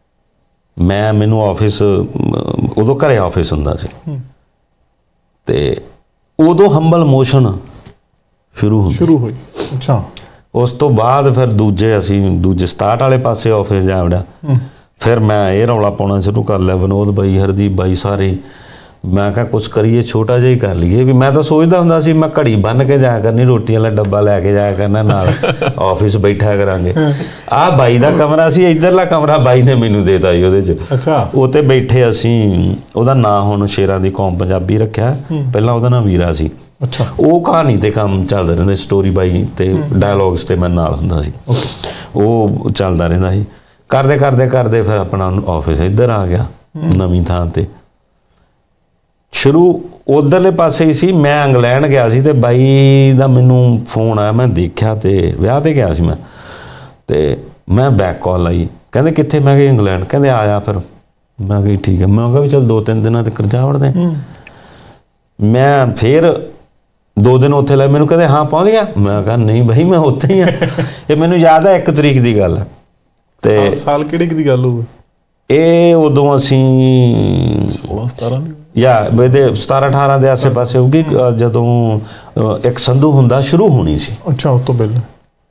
ਮੈਂ ਮੈਨੂੰ ਆਫਿਸ, ਉਦੋਂ ਘਰੇ ਆਫਿਸ ਹੁੰਦਾ ਸੀ, ਤੇ ਉਦੋਂ ਹੰਬਲ ਮੋਸ਼ਨ ਸ਼ੁਰੂ ਸ਼ੁਰੂ ਹੋਈ। ਅੱਛਾ। ਉਸ ਤੋਂ ਬਾਅਦ ਫਿਰ ਦੂਜੇ ਅਸੀਂ ਦੂਜੇ ਸਟਾਰਟ ਵਾਲੇ ਪਾਸੇ ਆਫਿਸ ਜਾ ਵੜਿਆ। ਫਿਰ ਮੈਂ ਇਹ ਰੌਲਾ ਪਾਉਣਾ ਸ਼ੁਰੂ ਕਰ ਲਿਆ, ਵਿਨੋਦ ਬਾਈ, ਹਰਦੀਪ ਬਾਈ, ਸਾਰੇ। ਮੈਂ ਕਿਹਾ ਕੁਛ ਕਰੀਏ, ਛੋਟਾ ਜਿਹਾ ਹੀ ਕਰ ਲਈਏ। ਵੀ ਮੈਂ ਤਾਂ ਸੋਚਦਾ ਹੁੰਦਾ ਸੀ ਮੈਂ ਘੜੀ ਬੰਨ੍ਹ ਕੇ ਜਾਇਆ ਕਰਨੀ, ਰੋਟੀ ਵਾਲਾ ਡੱਬਾ ਲੈ ਕੇ ਜਾਇਆ ਕਰਨਾ ਨਾਲ, ਆਫਿਸ ਬੈਠਾ ਕਰਾਂਗੇ। ਆਹ ਬਾਈ ਦਾ ਕਮਰਾ ਸੀ, ਇੱਧਰਲਾ ਕਮਰਾ ਬਾਈ ਨੇ ਮੈਨੂੰ ਦੇ ਦਿੱਤਾ ਜੀ ਉਹਦੇ 'ਚ। ਅੱਛਾ। ਉਹ 'ਤੇ ਬੈਠੇ ਅਸੀਂ, ਉਹਦਾ ਨਾਂ ਹੁਣ ਸ਼ੇਰਾਂ ਦੀ ਕੌਮ ਪੰਜਾਬੀ ਰੱਖਿਆ, ਪਹਿਲਾਂ ਉਹਦਾ ਨਾਂ ਵੀਰਾ ਸੀ। ਅੱਛਾ। ਉਹ ਕਹਾਣੀ ਤੇ ਕੰਮ ਚੱਲਦਾ ਰਹਿੰਦਾ, ਸਟੋਰੀ ਬਾਈ ਤੇ ਡਾਇਲੌਗਸ ਤੇ ਮੈਂ ਨਾਲ ਹੁੰਦਾ ਸੀ, ਉਹ ਚੱਲਦਾ ਰਹਿੰਦਾ ਸੀ। ਕਰਦੇ ਕਰਦੇ ਕਰਦੇ ਫਿਰ ਆਪਣਾ ਆਫਿਸ ਇੱਧਰ ਆ ਗਿਆ, ਨਵੀਂ ਥਾਂ ਤੇ। ਸ਼ੁਰੂ ਉਧਰਲੇ ਪਾਸੇ ਹੀ ਸੀ। ਮੈਂ ਇੰਗਲੈਂਡ ਗਿਆ ਸੀ ਤੇ ਬਾਈ ਦਾ ਮੈਨੂੰ ਫੋਨ ਆਇਆ, ਮੈਂ ਦੇਖਿਆ ਤੇ ਵਿਆਹ ਤੇ ਗਿਆ ਸੀ ਮੈਂ, ਤੇ ਮੈਂ ਬੈਕ ਕਾਲ ਆਈ, ਕਹਿੰਦੇ ਕਿੱਥੇ? ਮੈਂ ਕਿਹਾ ਇੰਗਲੈਂਡ। ਕਹਿੰਦੇ ਆਇਆ ਫਿਰ। ਮੈਂ ਕਿਹਾ ਠੀਕ ਹੈ। ਮੈਂ ਕਿਹਾ ਵੀ ਚੱਲ ਦੋ ਤਿੰਨ ਦਿਨਾਂ ਤੱਕ ਜਾ ਵੜਦੇ। ਮੈਂ ਫਿਰ ਦੋ ਦਿਨ ਉੱਥੇ ਲਾਏ, ਮੈਨੂੰ ਕਹਿੰਦੇ ਹਾਂ ਪਹੁੰਚ ਗਿਆ। ਮੈਂ ਕਿਹਾ ਨਹੀਂ ਬਾਈ ਮੈਂ ਉੱਥੇ ਹੀ ਆ। ਇਹ ਮੈਨੂੰ ਯਾਦ ਹੈ ਇੱਕ ਤਰੀਕ ਦੀ ਗੱਲ ਹੈ। ਤੇ ਸਾਲ ਕਿਹੜੇ ਦੀ ਗੱਲ ਹੋਊ ਇਹ? ਉਦੋਂ ਅਸੀਂ ਸੋਲਾਂ ਸਤਾਰਾਂ ਦੀ ਜਾਂ ਇਹਦੇ ਸਤਾਰਾਂ ਅਠਾਰਾਂ ਦੇ ਆਸੇ ਪਾਸੇ ਹੋਊਗੀ, ਜਦੋਂ ਇੱਕ ਸੰਧੂ ਹੁੰਦਾ ਸ਼ੁਰੂ ਹੋਣੀ ਸੀ। ਅੱਛਾ। ਉਸ ਤੋਂ ਪਹਿਲਾਂ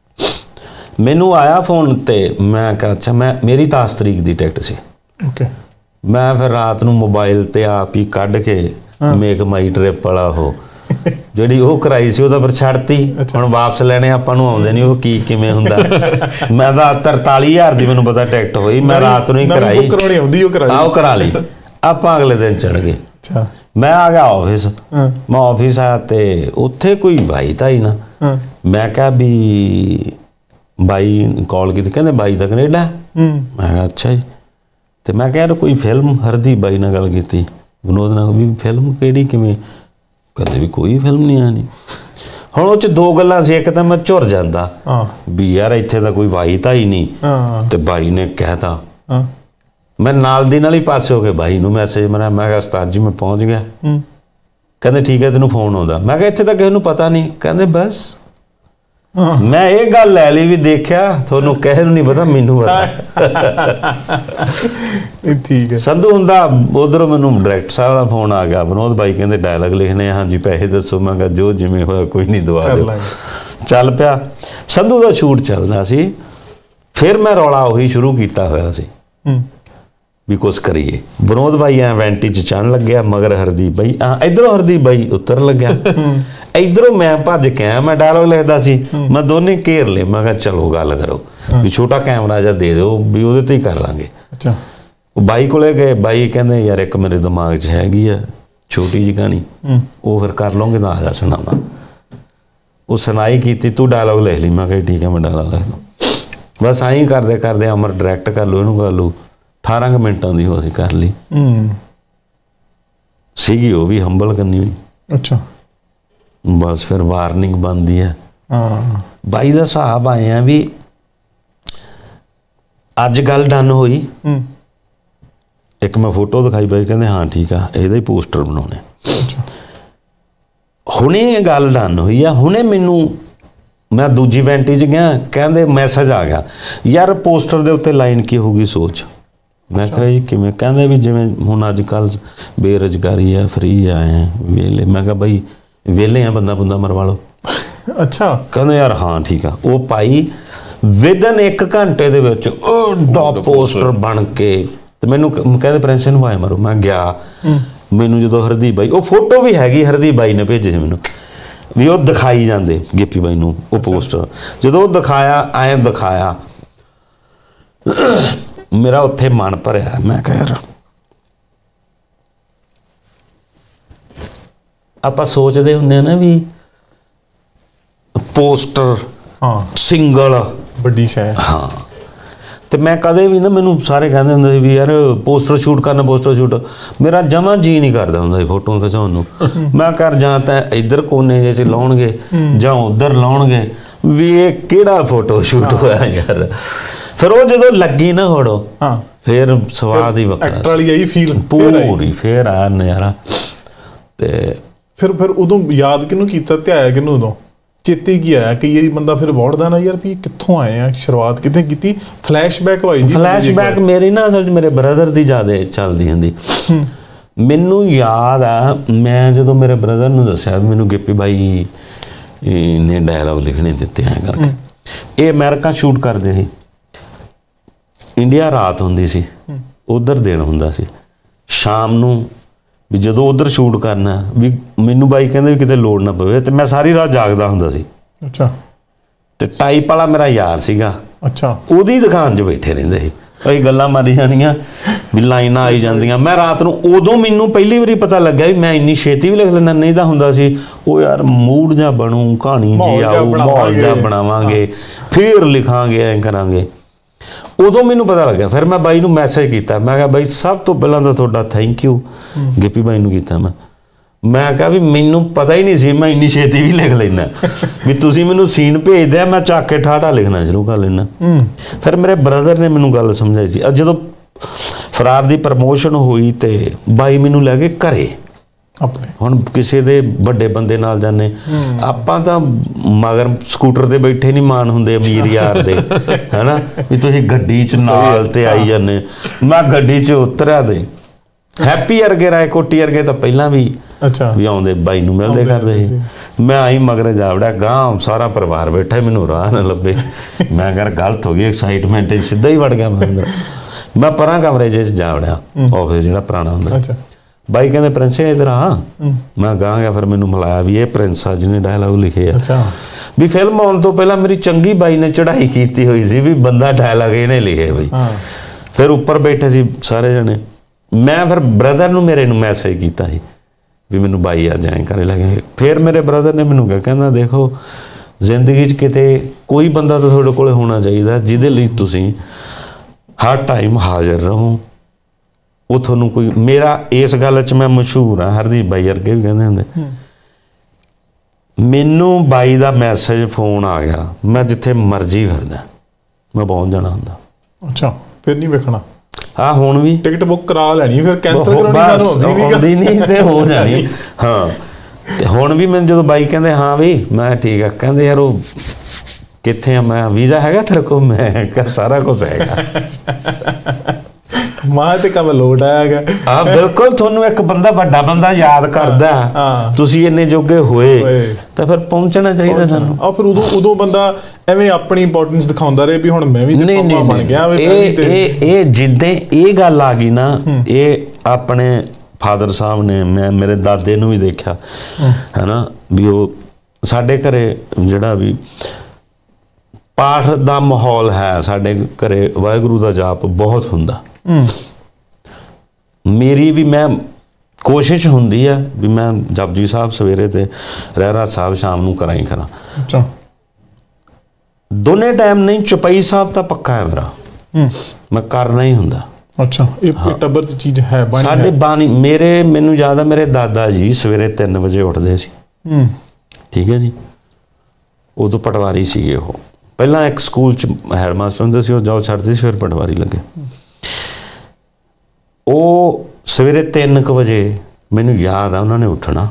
ਮੈਨੂੰ ਆਇਆ ਫੋਨ ਤੇ ਮੈਂ ਕਿਹਾ ਅੱਛਾ, ਮੈਂ ਮੇਰੀ ਦਸ ਤਰੀਕ ਦੀ ਟਿਕਟ ਸੀ। ਓਕੇ। ਮੈਂ ਫਿਰ ਰਾਤ ਨੂੰ ਮੋਬਾਈਲ ਤੇ ਆਪ ਹੀ ਕੱਢ ਕੇ ਮੇਕ ਮਾਈ ਟ੍ਰਿਪ ਵਾਲਾ ਉਹ ਜਿਹੜੀ ਉਹ ਕਰਾਈ ਸੀ, ਉਹਦਾ ਫਿਰ ਛੱਡਤੀ। ਹੁਣ ਵਾਪਸ ਲੈਣੇ ਆਪਾਂ ਨੂੰ ਆਉਂਦੇ ਨਹੀਂ, ਉਹ ਕੀ ਕਿਵੇਂ ਹੁੰਦਾ। ਮੈਂ ਤਾਂ ਤਰਤਾਲੀ ਹਜ਼ਾਰ ਦੀ ਮੈਨੂੰ ਪਤਾ ਟਿਕਟ ਹੋਈ, ਮੈਂ ਰਾਤ ਨੂੰ ਹੀ ਕਰਾਈ, ਆਹ ਉਹ ਕਰਾ ਲਈ। ਆਪਾਂ ਅਗਲੇ ਦਿਨ ਚੜ ਗਏ। ਮੈਂ ਆ ਗਿਆ ਆਫਿਸ। ਮੈਂ ਆਫਿਸ ਆਇਆ ਤੇ ਉੱਥੇ ਕੋਈ ਬਾਈ ਤਾਂ ਹੀ ਨਾ। ਮੈਂ ਕਿਹਾ ਵੀ ਬਾਈ ਕਾਲ ਕੀਤੀ, ਕਹਿੰਦੇ ਬਾਈ ਤਾਂ ਕੈਨੇਡਾ। ਮੈਂ ਕਿਹਾ ਅੱਛਾ ਜੀ। ਤੇ ਮੈਂ ਕਿਹਾ ਯਾਰ ਕੋਈ ਫਿਲਮ, ਹਰਦੀਪ ਬਾਈ ਨਾਲ ਗੱਲ ਕੀਤੀ, ਵਿਨੋਦ ਨਾਲ, ਵੀ ਫਿਲਮ ਕਿਹੜੀ ਕਿਵੇਂ? ਕਹਿੰਦੇ ਵੀ ਕੋਈ ਫਿਲਮ ਨਹੀਂ ਆਣੀ। ਹੁਣ ਉਹ 'ਚ ਦੋ ਗੱਲਾਂ ਸੀ, ਇੱਕ ਤਾਂ ਮੈਂ ਝੁਰ ਜਾਂਦਾ ਵੀ ਯਾਰ ਇੱਥੇ ਤਾਂ ਕੋਈ ਬਾਈ ਤਾਂ ਹੀ ਨਹੀਂ, ਤੇ ਬਾਈ ਨੇ ਕਹਿਤਾ। मैं नाल दी नाल ही पासे हो गए बाई नूं मैसेज मरा, मैं कहा उस्ताद जी मैं पहुँच गया। कहते ठीक है तैनूं फोन आउंदा। मैं कहा इत्थे तां किसे नूं पता नहीं। कहते बस मैं ये गल लै ली भी देखिया थोनू कहे नहीं पता मैनू पता। ठीक है। संधू हुंदा उधरों मैनू डायरैक्टर साहब का फोन आ गया, विनोद भाई कहते डायलॉग लिखने, हाँ जी पैसे दसो। मैं कहा जो जिमें होया कोई नहीं दवा दो। चल पिया संधू का शूट चलदा सी। फिर मैं रौला उही शुरू किया होया सी भी कुछ करिए। विनोद भाई ऐ वैंटी च चढ़न लग्या, मगर हरदीप भाई हाँ इधरों हरदीप भाई उतर लग्या, इधरों मैं भज के आया, मैं डायलॉग लिखदा सी, मैं दोने घेर ले। मैं कहा चलो गल करो भी छोटा कैमरा जा दे दो भी उहदे ते ही कर लांगे। अच्छा बाई कोले गए, बाई कहंदे यार एक मेरे दिमाग च हैगी आ छोटी जी कहानी, वो फिर कर लूँगे ना आ जा सुनावा। वो सुनाई की तू डायलॉग लिख ली। मैं कहा ठीक है मैं डायलॉग लिख दूँ। बस आई करदे करदे अमर डायरैक्ट कर लो इनू कर लो, अठारह मिनटां दी असीं कर ली सीगी, वो भी हंबल करनी हुई। अच्छा बस फिर वार्निंग बनती है। बाई का हिसाब आए हैं भी अज गल डन हुई, एक मैं फोटो दिखाई बाई कहते हाँ ठीक है ਇਹਦਾ ही पोस्टर बनाने। हुणे गल डन हुई है, हुणे मैनू मैं दूजी वैंटी च गया, कहते मैसेज आ गया यार पोस्टर के उत्ते लाइन की होगी सोच। मैं कहा जी किवें? कहते भी जिवें हुण अजकल बेरोजगारी है, फ्री आए वेले। मैं कहा बई वेले हैं, बंदा बंदा मरवा लो। अच्छा कहते यार हाँ ठीक है। वो पाई विदन एक घंटे दे विच ओडा पोस्टर बन के ते मैनू कहते प्रिंस नूं आए मारो। मैं गया, मैनू जो हरदीप बाई वो फोटो भी हैगी हरदीप बाई ने भेजे मैनू भी वो दिखाई जाते गिप्पी बाई नूं वो पोस्टर जो दिखाया आए दिखाया मेरा उत्थे मन भरिया। मैं कहा यार आपां सोचते हुंदे ना भी पोस्टर हाँ सिंगल बड़ी शै। हाँ तो मैं कदे भी ना मैनू सारे कहते होंदे भी यार पोस्टर शूट करना पोस्टर शूट, मेरा जमा जी नहीं करता हुंदा फोटो खिचाउण नूं। मैं कर जां तां इधर कोने जे च लाउणगे जां उधर लाउणगे भी ये किहड़ा फोटो शूट होया यार। फिर वो जो लगी ना होड़ो हाँ फिर स्वाद ही वक्रा एक्टर वाली आई फील पूरी फिर आया नज़ारा। ते फिर फिर उदों याद किनू कीता ते आया किनू उदों चेते की आया कि ये बंदा फिर वोड़दा ना यार भी कित्थों आए हैं, शुरुआत कितने की? फ्लैशबैक होई जी? फ्लैशबैक मेरी ना असल मेरे ब्रदर दी ज़्यादा चलदी हुंदी। मैनू याद आ मैं जो मेरे ब्रदर नूं दस्सिया मैनू गिप्पी बाई ने डायलॉग लिखने दिते हैं करके। ये अमेरिका शूट करते सी, इंडिया रात हुंदी सी, उधर दिन हुंदा सी। शाम नूं भी जो उधर शूट करना भी मैनू बाई कहते भी किते लोड़ ना पवे ते मैं सारी रात जागदा हुंदा सी। अच्छा ते टाइप वाला मेरा यार सीगा। अच्छा ओदी दुकान 'च बैठे रहिंदे सी, कई गल्लां मारी जानियां भी लाइनां आई जांदियां। मैं रात नूं उदों मैनू पहली वारी पता लग्या भी मैं इन्नी छेती भी लिख लैंदा, नहीं तां हुंदा सी ओ यार मूड जा बनू कहानी जी आऊ माहौल जा बनावांगे फिर लिखांगे ऐ करांगे। उदों मैनू पता लग्या। फिर मैं बाई नूं मैसेज किया, मैं कहा बाई सब तो पहलां तां तुहाडा थैंक यू गिप्पी बाई नूं कीता। मैं मैं कहा भी मैनू पता ही नहीं सी मैं इन्नी छेती भी लिख लैंदा भी तुसीं मैनू सीन भेज दिया मैं चक के ठाठा लिखना शुरू कर लैंदा। फिर मेरे ब्रदर ने मैनू गल समझाई सी। जदों फरार दी प्रमोशन हुई तो बाई मैनू लै गए घरे। हुण किसी दे बड़े बंदे नाल जाने आपां तां मगर स्कूटर ते बैठे नहीं मान हुंदे अमीर यार दे है ना भी तुसीं गड्डी च नाल ते आई जाने। मैं गड्डी च उतरिया ते हैप्पी अरगे राय कोटी अरगे तो पहला भी अच्छा भी आउंदे बाई नूं मिलदे करदे सी। मैं आई मगर जा वड़िया गांव सारा परिवार बैठा मैनू राह ना लभे। मैं कर गलत हो गई एक्साइटमेंट सीधा ही वड़ गया मैं अंदर। मैं परां कमरे च जा वड़िया ऑफिस जिहड़ा पुराना हुंदा। बाई कहते प्रिंस इधर आ। मैं गां गया फिर मैनू मिलाया भी ये प्रिंस आ जिन्हें डायलॉग लिखे आ भी फिल्म आउण तो पहला मेरी चंगी बाई ने चढ़ाई की हुई सी भी बंदा डायलॉग इहने लिखे बई। फिर उपर बैठे सी सारे जने। मैं फिर ब्रदर नूं मेरे नूं मैसेज कीता सी भी मैनू बाई अज ऐ करे लगे। फिर मेरे ब्रदर ने मैनू कहा कहंदा देखो जिंदगी च किते कोई बंदा तो तुहाडे कोल होना चाहिए जिहदे लई तुसीं हर टाइम हाजिर रहो। वो थोनू कोई मेरा इस गल च मैं मशहूर हाँ। हरदीप बाई अरगे भी कहते होंदे मैनू बाई का मैसेज फोन आ गया मैं जिथे मर्जी फिरदा मैं पहुँच जाना हुंदा। अच्छा फिर नहीं वेखना ਆ ਹੁਣ ਵੀ ਟਿਕਟ ਬੁੱਕ ਕਰਾ ਲੈਣੀ, ਫਿਰ ਕੈਂਸਲ ਕਰਾਉਣੀ ਸਾਨੂੰ ਆਉਂਦੀ ਨਹੀਂ ਤੇ ਹੋ ਜਾਣੀ। ਹਾਂ ਤੇ ਹੁਣ ਵੀ ਮੈਨੂੰ ਜਦੋਂ ਬਾਈ ਕਹਿੰਦੇ ਹਾਂ ਵੀ ਮੈਂ ਠੀਕ ਆ, ਕਹਿੰਦੇ ਯਾਰ ਉਹ ਕਿੱਥੇ ਆ, ਮੈਂ ਵੀਜ਼ਾ ਹੈਗਾ ਤੇਰੇ ਕੋਲ, ਮੈਂ ਕਿਹਾ ਸਾਰਾ ਕੁਝ ਹੈਗਾ। ਮਾਂ ਤੇ ਕੰਮ ਲੋਟ ਆਇਆ ਹੈਗਾ। ਹਾਂ ਬਿਲਕੁਲ, ਤੁਹਾਨੂੰ ਇੱਕ ਬੰਦਾ ਵੱਡਾ ਬੰਦਾ ਯਾਦ ਕਰਦਾ, ਤੁਸੀਂ ਇੰਨੇ ਜੋਗੇ ਹੋਏ ਤਾਂ ਫਿਰ ਪਹੁੰਚਣਾ ਚਾਹੀਦਾ ਸਾਨੂੰ। ਆ ਫਿਰ ਉਦੋਂ ਉਦੋਂ ਬੰਦਾ ਐਵੇਂ ਆਪਣੀ ਇੰਪੋਰਟੈਂਸ ਦਿਖਾਉਂਦਾ ਰਹੇ ਵੀ ਹੁਣ ਮੈਂ ਵੀ ਤੇ ਪਾਪਾ ਬਣ ਗਿਆ। ਇਹ ਇਹ ਇਹ ਜਿੱਦਾਂ ਇਹ ਗੱਲ ਆ ਗਈ ਨਾ, ਇਹ ਆਪਣੇ ਫਾਦਰ ਸਾਹਿਬ ਨੇ, ਮੈਂ ਮੇਰੇ ਦਾਦੇ ਨੂੰ ਵੀ ਦੇਖਿਆ ਹੈ ਨਾ, ਵੀ ਉਹ ਸਾਡੇ ਘਰੇ ਜਿਹੜਾ ਵੀ ਪਾਠ ਦਾ ਮਾਹੌਲ ਹੈ, ਸਾਡੇ ਘਰੇ ਵਾਹਿਗੁਰੂ ਦਾ ਜਾਪ ਬਹੁਤ ਹੁੰਦਾ। ਮੇਰੀ ਵੀ ਮੈਂ ਕੋਸ਼ਿਸ਼ ਹੁੰਦੀ ਆ ਵੀ ਮੈਂ ਜਪਜੀ ਸਾਹਿਬ ਸਵੇਰੇ ਤੇ ਰਹਿਰਾਸ ਸਾਹਿਬ ਸ਼ਾਮ ਨੂੰ ਕਰਾਂ ਹੀ ਕਰਾਂ। ਅੱਛਾ, ਦੋਨੇ ਟਾਈਮ ਨਹੀਂ, ਚੁਪਈ ਸਾਹਿਬ ਤਾਂ ਪੱਕਾ ਹੈ ਮੇਰਾ, ਮੈਂ ਕਰਨਾ ਹੀ ਹੁੰਦਾ। ਅੱਛਾ, ਇਹ ਟੱਬਰ ਦੀ ਚੀਜ਼ ਹੈ ਬਾਣੀ ਸਾਡੇ ਬਾਣੀ। ਮੇਰੇ ਮੈਨੂੰ ਯਾਦ ਆ ਮੇਰੇ ਦਾਦਾ ਜੀ ਸਵੇਰੇ ਤਿੰਨ ਵਜੇ ਉੱਠਦੇ ਸੀ। ਠੀਕ ਹੈ ਜੀ, ਉਦੋਂ ਪਟਵਾਰੀ ਸੀਗੇ ਉਹ, ਪਹਿਲਾਂ ਇੱਕ ਸਕੂਲ 'ਚ ਹੈਡਮਾਸਟਰ ਹੁੰਦੇ ਸੀ, ਉਹ ਜੋਬ ਛੱਡਦੇ ਸੀ ਫਿਰ ਪਟਵਾਰੀ ਲੱਗੇ। ਉਹ ਸਵੇਰੇ ਤਿੰਨ ਕੁ ਵਜੇ ਮੈਨੂੰ ਯਾਦ ਆ ਉਹਨਾਂ ਨੇ ਉੱਠਣਾ,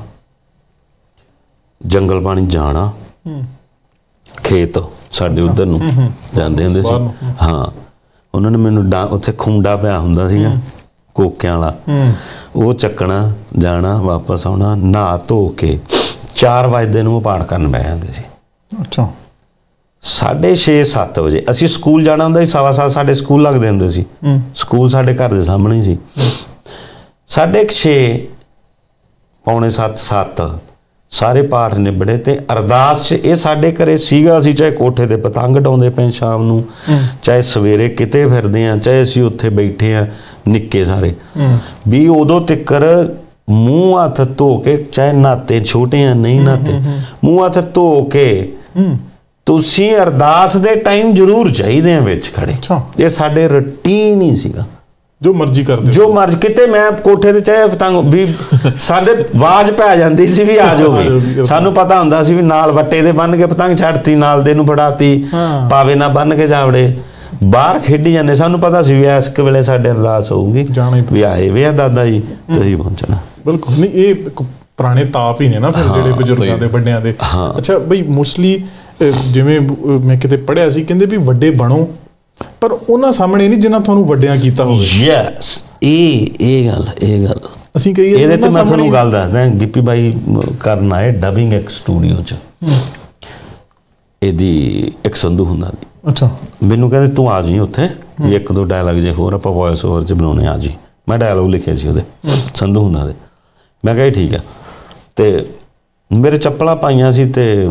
ਜੰਗਲ ਪਾਣੀ ਜਾਣਾ, ਖੇਤ ਸਾਡੇ ਉੱਧਰ ਨੂੰ ਜਾਂਦੇ ਹੁੰਦੇ ਸੀ। ਹਾਂ, ਉਹਨਾਂ ਨੇ ਮੈਨੂੰ ਡਾ ਉੱਥੇ ਖੁੰਡਾ ਪਿਆ ਹੁੰਦਾ ਸੀਗਾ ਕੋਕਿਆਂ ਵਾਲਾ, ਉਹ ਚੱਕਣਾ, ਜਾਣਾ, ਵਾਪਸ ਆਉਣਾ, ਨਹਾ ਧੋ ਕੇ ਚਾਰ ਵਜੇ ਨੂੰ ਉਹ ਪਾਠ ਕਰਨ ਬਹਿ ਜਾਂਦੇ ਸੀ। ਅੱਛਾ, ਸਾਢੇ ਛੇ ਸੱਤ ਵਜੇ ਅਸੀਂ ਸਕੂਲ ਜਾਣਾ ਹੁੰਦਾ ਸੀ, ਸਵਾ ਸੱਤ ਸਾਡੇ ਸਕੂਲ ਲੱਗਦੇ ਹੁੰਦੇ ਸੀ, ਸਕੂਲ ਸਾਡੇ ਘਰ ਦੇ ਸਾਹਮਣੇ ਹੀ ਸੀ। ਸਾਢੇ ਛੇ ਪੌਣੇ ਸੱਤ ਸੱਤ ਸਾਰੇ ਪਾਠ ਨਿਬੜੇ ਤੇ ਅਰਦਾਸ 'ਚ ਇਹ ਸਾਡੇ ਘਰੇ ਸੀਗਾ। ਅਸੀਂ ਚਾਹੇ ਕੋਠੇ ਤੇ ਪਤੰਗ ਡਾਉਂਦੇ ਪਏ ਸ਼ਾਮ ਨੂੰ, ਚਾਹੇ ਸਵੇਰੇ ਕਿਤੇ ਫਿਰਦੇ ਹਾਂ, ਚਾਹੇ ਅਸੀਂ ਉੱਥੇ ਬੈਠੇ ਹਾਂ ਨਿੱਕੇ ਸਾਰੇ, ਵੀ ਉਦੋਂ ਤਿੱਕਰ ਮੂੰਹ ਹੱਥ ਧੋ ਕੇ, ਚਾਹੇ ਨਹਾਤੇ ਛੋਟੇ ਆ ਨਹੀਂ ਨਹਾਤੇ, ਮੂੰਹ ਹੱਥ ਧੋ ਕੇ ਤੁਸੀਂ ਅਰਦਾਸ ਦੇ ਟਾਈਮ ਜ਼ਰੂਰ ਚਾਹੀਦੇ ਆ ਵਿੱਚ ਖੜੇ। ਇਹ ਸਾਡੇ ਰੁਟੀਨ ਹੀ ਸੀਗਾ, ਜੋ ਮਰਜ਼ੀ ਕਰਦੇ, ਜੋ ਮਰਜ਼ੀ। ਕਿਤੇ ਮੈਂ ਕੋਠੇ ਤੇ ਚਾਹੇ ਪਤੰਗ ਵੀ ਸਾਡੇ ਆਵਾਜ਼ ਪੈ ਜਾਂਦੀ ਸੀ ਵੀ ਆ ਜਾਓਗੇ, ਸਾਨੂੰ ਪਤਾ ਹੁੰਦਾ ਸੀ ਵੀ ਨਾਲ ਵੱਟੇ ਦੇ ਬੰਨ ਕੇ ਪਤੰਗ ਛੱਡਤੀ, ਨਾਲ ਦੇ ਨੂੰ ਫੜਾਤੀ, ਪਾਵੇ ਨਾ ਬੰਨ ਕੇ ਜਾਵੜੇ, ਬਾਹਰ ਖੇਡੀ ਜਾਂਦੇ। ਸਾਨੂੰ ਪਤਾ ਸੀ ਵੀ ਇਸ ਵੇਲੇ ਸਾਡੇ ਅਰਦਾਸ ਹੋਊਗੀ, ਵੀ ਆਏ ਵੇ ਆ ਦਾਦਾ ਜੀ, ਤੁਸੀਂ ਪਹੁੰਚਣਾ। ਬਿਲਕੁਲ, ਨਹੀਂ ਇਹ ਪੁਰਾਣੇ ਤਾਪ ਹੀ ਨੇ ਨਾ ਫਿਰ ਜਿਹੜੇ ਬਜ਼ੁਰਗਾਂ ਦੇ ਵੱਡਿਆਂ ਦੇ। ਅੱਛਾ ਬਈ, ਮੋਸਟਲੀ ਜਿਵੇਂ ਮੈਂ ਕਿਤੇ ਪੜ੍ਹਿਆ ਸੀ, ਕਹਿੰਦੇ ਵੀ ਵੱਡੇ ਬਣੋ ਪਰ ਉਹਨਾਂ ਸਾਹਮਣੇ ਨਹੀਂ ਜਿੰਨਾ ਤੁਹਾਨੂੰ ਵੱਡਿਆਂ ਕੀਤਾ ਹੋਵੇ। ਯੈਸ, ਇਹ ਇਹ ਗੱਲ ਇਹ ਗੱਲ ਅਸੀਂ ਕਹੀਏ ਇਹਦੇ ਤੇ ਮੈਂ ਤੁਹਾਨੂੰ ਗੱਲ ਦੱਸਦਾ। ਗਿੱਪੀ ਬਾਈ ਕਰਨ ਆਏ ਡਬਿੰਗ ਇੱਕ ਸਟੂਡੀਓ 'ਚ, ਇਹਦੀ ਇੱਕ ਸੰਧੂ ਹੁੰਦਾ। ਅੱਛਾ, ਮੈਨੂੰ ਕਹਿੰਦੇ ਤੂੰ ਆ ਜੀ ਉੱਥੇ, ਵੀ ਇੱਕ ਦੋ ਡਾਇਲੌਗ ਜੇ ਹੋਰ ਆਪਾਂ ਵੌਇਸ ਓਵਰ 'ਚ ਬਣਾਉਣੇ, ਆ ਜੀ। ਮੈਂ ਡਾਇਲੌਗ ਲਿਖੇ ਸੀ ਉਹਦੇ, ਸੰਧੂ ਹੁੰਦਾ ਦੇ। ਮੈਂ ਕਿਹਾ ਠੀਕ ਆ। ਤੇ ਮੇਰੇ ਚੱਪਲਾਂ ਪਾਈਆਂ ਸੀ ਤੇ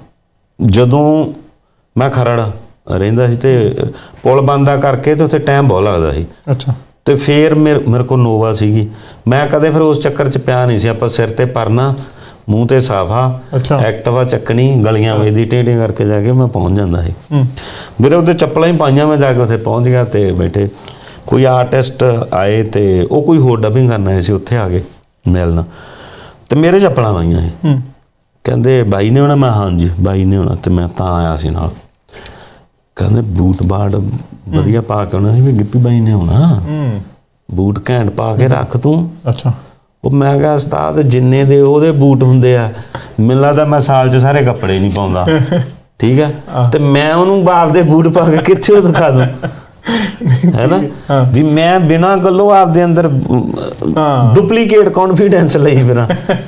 ਜਦੋਂ ਮੈਂ ਖਰੜ ਰਹਿੰਦਾ ਸੀ ਤੇ ਪੁਲ ਬੰਦਾ ਕਰਕੇ ਤੇ ਉੱਥੇ ਟਾਈਮ ਬਹੁਤ ਲੱਗਦਾ ਸੀ। ਅੱਛਾ, ਤੇ ਫਿਰ ਮੇਰੇ ਮੇਰੇ ਕੋਲ ਨੋਵਾ ਸੀਗੀ, ਮੈਂ ਕਦੇ ਫਿਰ ਉਸ ਚੱਕਰ 'ਚ ਪਿਆ ਨਹੀਂ ਸੀ। ਆਪਾਂ ਸਿਰ ਤੇ ਪਰਨਾ, ਮੂੰਹ ਤੇ ਸਾਫਾ, ਐਕਟਿਵਾ ਚੱਕਣੀ, ਗਲੀਆਂ ਵੇਚਦੀ ਟੇਢੇ ਕਰਕੇ ਜਾ ਕੇ ਮੈਂ ਪਹੁੰਚ ਜਾਂਦਾ ਸੀ। ਮੇਰੇ ਉਹਦੇ ਚੱਪਲਾਂ ਹੀ ਪਾਈਆਂ, ਮੈਂ ਜਾ ਕੇ ਉੱਥੇ ਪਹੁੰਚ ਗਿਆ ਤੇ ਬੈਠੇ ਕੋਈ ਆਰਟਿਸਟ ਆਏ ਤੇ ਉਹ ਕੋਈ ਹੋਰ ਡਬਿੰਗ ਕਰਨ ਆਏ ਸੀ, ਉੱਥੇ ਆ ਕੇ ਮਿਲਣਾ ਤੇ ਮੇਰੇ ਚੱਪਲਾਂ ਪਾਈਆਂ ਸੀ। ਕਹਿੰਦੇ ਬਾਈ ਨੇ ਹੋਣਾ? ਮੈਂ ਹਾਂਜੀ ਬਾਈ ਨੇ ਹੋਣਾ। ਤੇ ਮੈਂ ਤਾਂ ਆਇਆ ਸੀ ਨਾਲ। ਕਹਿੰਦੇ ਬੂਟ ਬਾਟ ਵਧੀਆ ਪਾ ਕੇ ਆਉਣਾ ਸੀ, ਵੀ ਗਿੱਪੀ ਬਾਈ ਨੇ ਹੋਣਾ, ਬੂਟ ਘੈਂਟ ਪਾ ਕੇ ਰੱਖ ਤੂੰ। ਅੱਛਾ, ਉਹ ਮੈਂ ਕਿਹਾ ਉਸਤਾਦ ਜਿੰਨੇ ਦੇ ਉਹਦੇ ਬੂਟ ਹੁੰਦੇ ਆ, ਮੈਨੂੰ ਲੱਗਦਾ ਮੈਂ ਸਾਲ 'ਚ ਸਾਰੇ ਕੱਪੜੇ ਨਹੀਂ ਪਾਉਂਦਾ। ਠੀਕ ਹੈ, ਤੇ ਮੈਂ ਉਹਨੂੰ ਬਾਪ ਦੇ ਬੂਟ ਪਾ ਕੇ ਕਿੱਥੇ ਉਹ ਦਿਖਾ ਦੂੰ, ਹੈ ਨਾ, ਵੀ ਮੈਂ ਬਿਨਾਂ ਗੱਲੋਂ ਆਪਦੇ ਅੰਦਰ ਡੁਪਲੀਕੇਟ ਕੌਨਫੀਡੈਂਸ ਲਈ ਫਿਰਾਂ,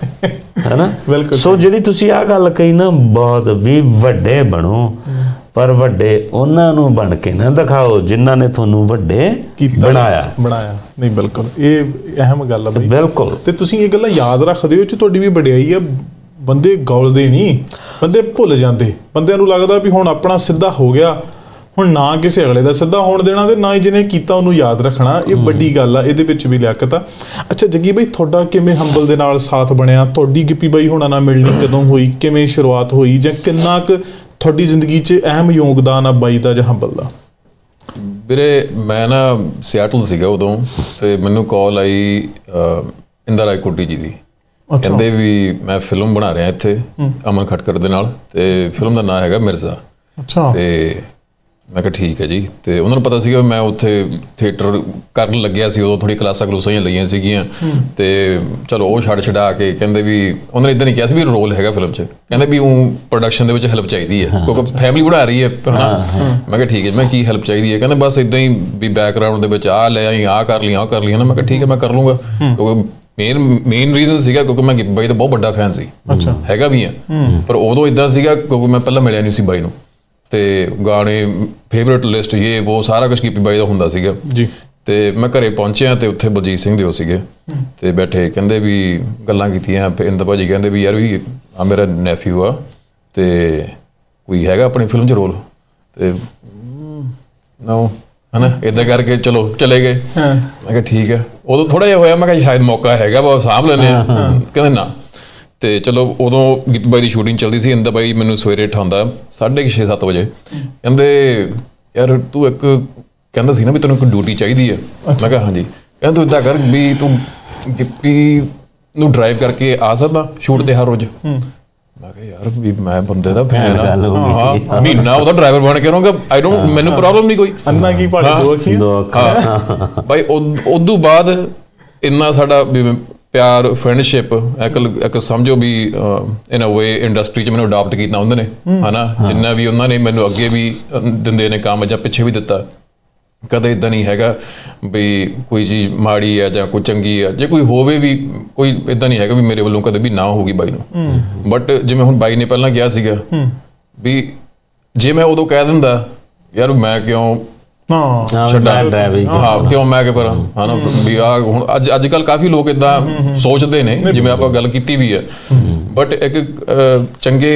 ਹੈ ਨਾ। ਸੋ ਜਿਹੜੀ ਤੁਸੀਂ ਆਹ ਗੱਲ ਕਹੀ ਨਾ, ਬਹੁਤ ਵੀ ਵੱਡੇ ਬਣੋ ਪਰ ਵੱਡੇ ਉਹਨਾਂ ਨੂੰ ਬਣ ਕੇ ਨਾ ਦਿਖਾਓ ਜਿਨ੍ਹਾਂ ਨੇ ਤੁਹਾਨੂੰ ਵੱਡੇ ਬਣਾਇਆ ਬਣਾਇਆ ਨਹੀਂ। ਬਿਲਕੁਲ, ਇਹ ਅਹਿਮ ਗੱਲ ਆ ਬਈ। ਬਿਲਕੁਲ, ਤੇ ਤੁਸੀਂ ਇਹ ਗੱਲਾਂ ਯਾਦ ਰੱਖਦੇ ਹੋ, ਚ ਤੁਹਾਡੀ ਵੀ ਵਡਿਆਈ ਆ। ਬੰਦੇ ਗੌਲਦੇ ਨਹੀਂ, ਬੰਦੇ ਭੁੱਲ ਜਾਂਦੇ। ਬੰਦਿਆਂ ਨੂੰ ਲੱਗਦਾ ਵੀ ਹੁਣ ਆਪਣਾ ਸਿੱਧਾ ਹੋ ਗਿਆ, ਹੁਣ ਨਾ ਕਿਸੇ ਅਗਲੇ ਦਾ ਸਿੱਧਾ ਹੋਣ ਦੇਣਾ ਤੇ ਨਾ ਹੀ ਜਿਹਨੇ ਕੀਤਾ ਉਹਨੂੰ ਯਾਦ ਰੱਖਣਾ। ਇਹ ਵੱਡੀ ਗੱਲ ਆ, ਇਹਦੇ ਵਿੱਚ ਵੀ ਲਿਆਕਤ ਆ। ਅੱਛਾ ਜੱਗੀ ਬਾਈ, ਤੁਹਾਡਾ ਕਿਵੇਂ ਹੰਬਲ ਦੇ ਨਾਲ ਸਾਥ ਬਣਿਆ? ਤੁਹਾਡੀ ਗਿੱਪੀ ਬਾਈ ਹੋਣਾ ਨਾਲ ਮਿਲਣੀ ਕਦੋਂ ਹੋਈ, ਕਿਵੇਂ ਸ਼ੁਰੂਆਤ ਹੋਈ, ਜਾਂ ਕਿੰਨਾ ਕੁ ਤੁਹਾਡੀ ਜ਼ਿੰਦਗੀ 'ਚ ਅਹਿਮ ਯੋਗਦਾਨ ਆ ਬਾਈ ਦਾ ਜਾਂ ਹੰਬਲ ਦਾ? ਵੀਰੇ ਮੈਂ ਨਾ ਸਿਆਟਲ ਸੀਗਾ ਉਦੋਂ, ਤੇ ਮੈਨੂੰ ਕਾਲ ਆਈ ਇੰਦਰ ਰਾਏ ਕੋਟੀ ਜੀ ਦੀ। ਕਹਿੰਦੇ ਵੀ ਮੈਂ ਫਿਲਮ ਬਣਾ ਰਿਹਾ ਇੱਥੇ ਅਮਨ ਖਟਕਰ ਦੇ ਨਾਲ, ਤੇ ਫਿਲਮ ਦਾ ਨਾਂ ਹੈਗਾ ਮਿਰਜ਼ਾ। ਅੱਛਾ, ਤੇ ਮੈਂ ਕਿਹਾ ਠੀਕ ਹੈ ਜੀ। ਅਤੇ ਉਹਨਾਂ ਨੂੰ ਪਤਾ ਸੀਗਾ ਮੈਂ ਉੱਥੇ ਥੀਏਟਰ ਕਰਨ ਲੱਗਿਆ ਸੀ, ਉਦੋਂ ਥੋੜ੍ਹੀ ਕਲਾਸਾਂ ਕਲੂਸਾਂ ਜਿਹੀਆਂ ਲਈਆਂ ਸੀਗੀਆਂ। ਅਤੇ ਚਲੋ ਉਹ ਛੱਡ ਛਡਾ ਕੇ ਕਹਿੰਦੇ ਵੀ ਉਹਨਾਂ ਨੇ ਇੱਦਾਂ ਨਹੀਂ ਕਿਹਾ ਸੀ ਵੀ ਰੋਲ ਹੈਗਾ ਫਿਲਮ 'ਚ, ਕਹਿੰਦੇ ਵੀ ਉਹ ਪ੍ਰੋਡਕਸ਼ਨ ਦੇ ਵਿੱਚ ਹੈਲਪ ਚਾਹੀਦੀ ਹੈ ਕਿਉਂਕਿ ਫੈਮਿਲੀ ਬਣਾ ਰਹੀ ਹੈ ਹੈ ਨਾ। ਮੈਂ ਕਿਹਾ ਠੀਕ ਹੈ, ਮੈਂ ਕੀ ਹੈਲਪ ਚਾਹੀਦੀ ਹੈ? ਕਹਿੰਦੇ ਬਸ ਇੱਦਾਂ ਹੀ ਵੀ ਬੈਕਗਰਾਊਂਡ ਦੇ ਵਿੱਚ ਆਹ ਲੈ ਆਈ, ਆਹ ਕਰ ਲਈ, ਆਹ ਕਰ ਲਈ, ਹੈ ਨਾ। ਮੈਂ ਕਿਹਾ ਠੀਕ ਹੈ, ਮੈਂ ਕਰ ਲੂੰਗਾ। ਕਿਉਂਕਿ ਮੇਨ ਮੇਨ ਰੀਜ਼ਨ ਸੀਗਾ ਕਿਉਂਕਿ ਮੈਂ ਗਿੱਪੀ ਬਾਈ ਦਾ ਬਹੁਤ ਵੱਡਾ ਫੈਨ ਸੀ, ਹੈਗਾ ਵੀ ਆ। ਪਰ ਉਦੋਂ ਇੱਦਾਂ ਸੀਗਾ ਕਿਉਂਕਿ ਮੈਂ ਪਹਿਲਾਂ ਮਿਲਿਆ ਨਹੀਂ ਸੀ ਬਾਈ ਨੂੰ, ਅਤੇ ਗਾਣੇ ਫੇਵਰੇਟ ਲਿਸਟ ਇਹ ਉਹ ਸਾਰਾ ਕੁਛ ਗਿੱਪੀ ਬਾਈ ਦਾ ਹੁੰਦਾ ਸੀਗਾ ਜੀ। ਅਤੇ ਮੈਂ ਘਰੇ ਪਹੁੰਚਿਆ ਅਤੇ ਉੱਥੇ ਬਲਜੀਤ ਸਿੰਘ ਦੇ ਉਹ ਸੀਗੇ ਅਤੇ ਬੈਠੇ, ਕਹਿੰਦੇ ਵੀ ਗੱਲਾਂ ਕੀਤੀਆਂ। ਇੰਦਰ ਭਾਜੀ ਕਹਿੰਦੇ ਵੀ ਯਾਰ ਵੀ ਆ ਮੇਰਾ ਨੈਫਿਊ ਆ ਅਤੇ ਕੋਈ ਹੈਗਾ ਆਪਣੀ ਫਿਲਮ 'ਚ ਰੋਲ? ਅਤੇ ਨੋ ਹੈ ਨਾ, ਇੱਦਾਂ ਕਰਕੇ ਚਲੋ ਚਲੇ ਗਏ। ਮੈਂ ਕਿਹਾ ਠੀਕ ਹੈ। ਉਦੋਂ ਥੋੜ੍ਹਾ ਜਿਹਾ ਹੋਇਆ, ਮੈਂ ਕਿਹਾ ਸ਼ਾਇਦ ਮੌਕਾ ਹੈਗਾ ਵਾ, ਸਾਂਭ ਲੈਂਦੇ ਹਾਂ। ਕਹਿੰਦੇ ਨਾ। ਅਤੇ ਚਲੋ ਉਦੋਂ ਗਿੱਪੀ ਬਾਈ ਦੀ ਸ਼ੂਟਿੰਗ ਚੱਲਦੀ ਸੀ। ਇੰਦਰ ਬਾਈ ਮੈਨੂੰ ਸਵੇਰੇ ਉਠਾਉਂਦਾ ਸਾਢੇ ਛੇ ਸੱਤ ਵਜੇ, ਕਹਿੰਦੇ ਯਾਰ ਤੂੰ ਇੱਕ ਕਹਿੰਦਾ ਸੀ ਨਾ ਵੀ ਤੈਨੂੰ ਇੱਕ ਡਿਊਟੀ ਚਾਹੀਦੀ ਹੈ। ਮੈਂ ਕਿਹਾ ਹਾਂਜੀ। ਕਹਿੰਦਾ ਤੂੰ ਇੱਦਾਂ ਕਰ ਵੀ ਤੂੰ ਗਿੱਪੀ ਨੂੰ ਡਰਾਈਵ ਕਰਕੇ ਆ ਸਕਦਾ ਸ਼ੂਟ 'ਤੇ ਹਰ ਰੋਜ਼? ਮੈਂ ਕਿਹਾ ਯਾਰ ਵੀ ਮੈਂ ਬੰਦੇ ਦਾ ਫੈਨ ਆ, ਹਾਂ ਮਹੀਨਾ ਉਹਦਾ ਡਰਾਈਵਰ ਬਣ ਕੇ ਰਹੂੰਗਾ, ਆਈ ਡੋਂਟ ਮੈਨੂੰ ਪ੍ਰੋਬਲਮ ਨਹੀਂ ਕੋਈ। ਅੰਨਾ ਕੀ ਭਾਈ ਦੋ ਅੱਖੀਆਂ ਬਾਈ। ਉਦੋਂ ਬਾਅਦ ਇੰਨਾ ਸਾਡਾ ਪਿਆਰ ਫਰੈਂਡਸ਼ਿਪ ਇੱਕ ਇੱਕ ਸਮਝੋ ਵੀ ਇਨ ਅ ਵੇ ਇੰਡਸਟਰੀ 'ਚ ਮੈਨੂੰ ਅਡਾਪਟ ਕੀਤਾ ਉਹਨਾਂ ਨੇ, ਹੈ ਨਾ। ਜਿੰਨਾ ਵੀ ਉਹਨਾਂ ਨੇ ਮੈਨੂੰ ਅੱਗੇ ਵੀ ਦਿੰਦੇ ਨੇ ਕੰਮ ਜਾਂ ਪਿੱਛੇ ਵੀ ਦਿੱਤਾ, ਕਦੇ ਇੱਦਾਂ ਨਹੀਂ ਹੈਗਾ ਵੀ ਕੋਈ ਚੀਜ਼ ਮਾੜੀ ਆ ਜਾਂ ਕੋਈ ਚੰਗੀ ਆ। ਜੇ ਕੋਈ ਹੋਵੇ ਵੀ ਕੋਈ ਇੱਦਾਂ ਨਹੀਂ ਹੈਗਾ ਵੀ ਮੇਰੇ ਵੱਲੋਂ ਕਦੇ ਵੀ ਨਾ ਹੋਊਗੀ ਬਾਈ ਨੂੰ। ਬਟ ਜਿਵੇਂ ਹੁਣ ਬਾਈ ਨੇ ਪਹਿਲਾਂ ਕਿਹਾ ਸੀਗਾ ਵੀ ਜੇ ਮੈਂ ਉਦੋਂ ਕਹਿ ਦਿੰਦਾ ਯਾਰ ਮੈਂ ਕਿਉਂ ਛੱਡਾਂ, ਹਾਂ ਕਿਉਂ ਮੈਂ ਕਿਉਂ ਕਰਾਂ, ਹੈ ਨਾ। ਵੀ ਆਹ ਹੁਣ ਅੱਜ ਅੱਜ ਕੱਲ੍ਹ ਕਾਫੀ ਲੋਕ ਇੱਦਾਂ ਸੋਚਦੇ ਨੇ, ਜਿਵੇਂ ਆਪਾਂ ਗੱਲ ਕੀਤੀ ਵੀ ਹੈ। ਬਟ ਇੱਕ ਚੰਗੇ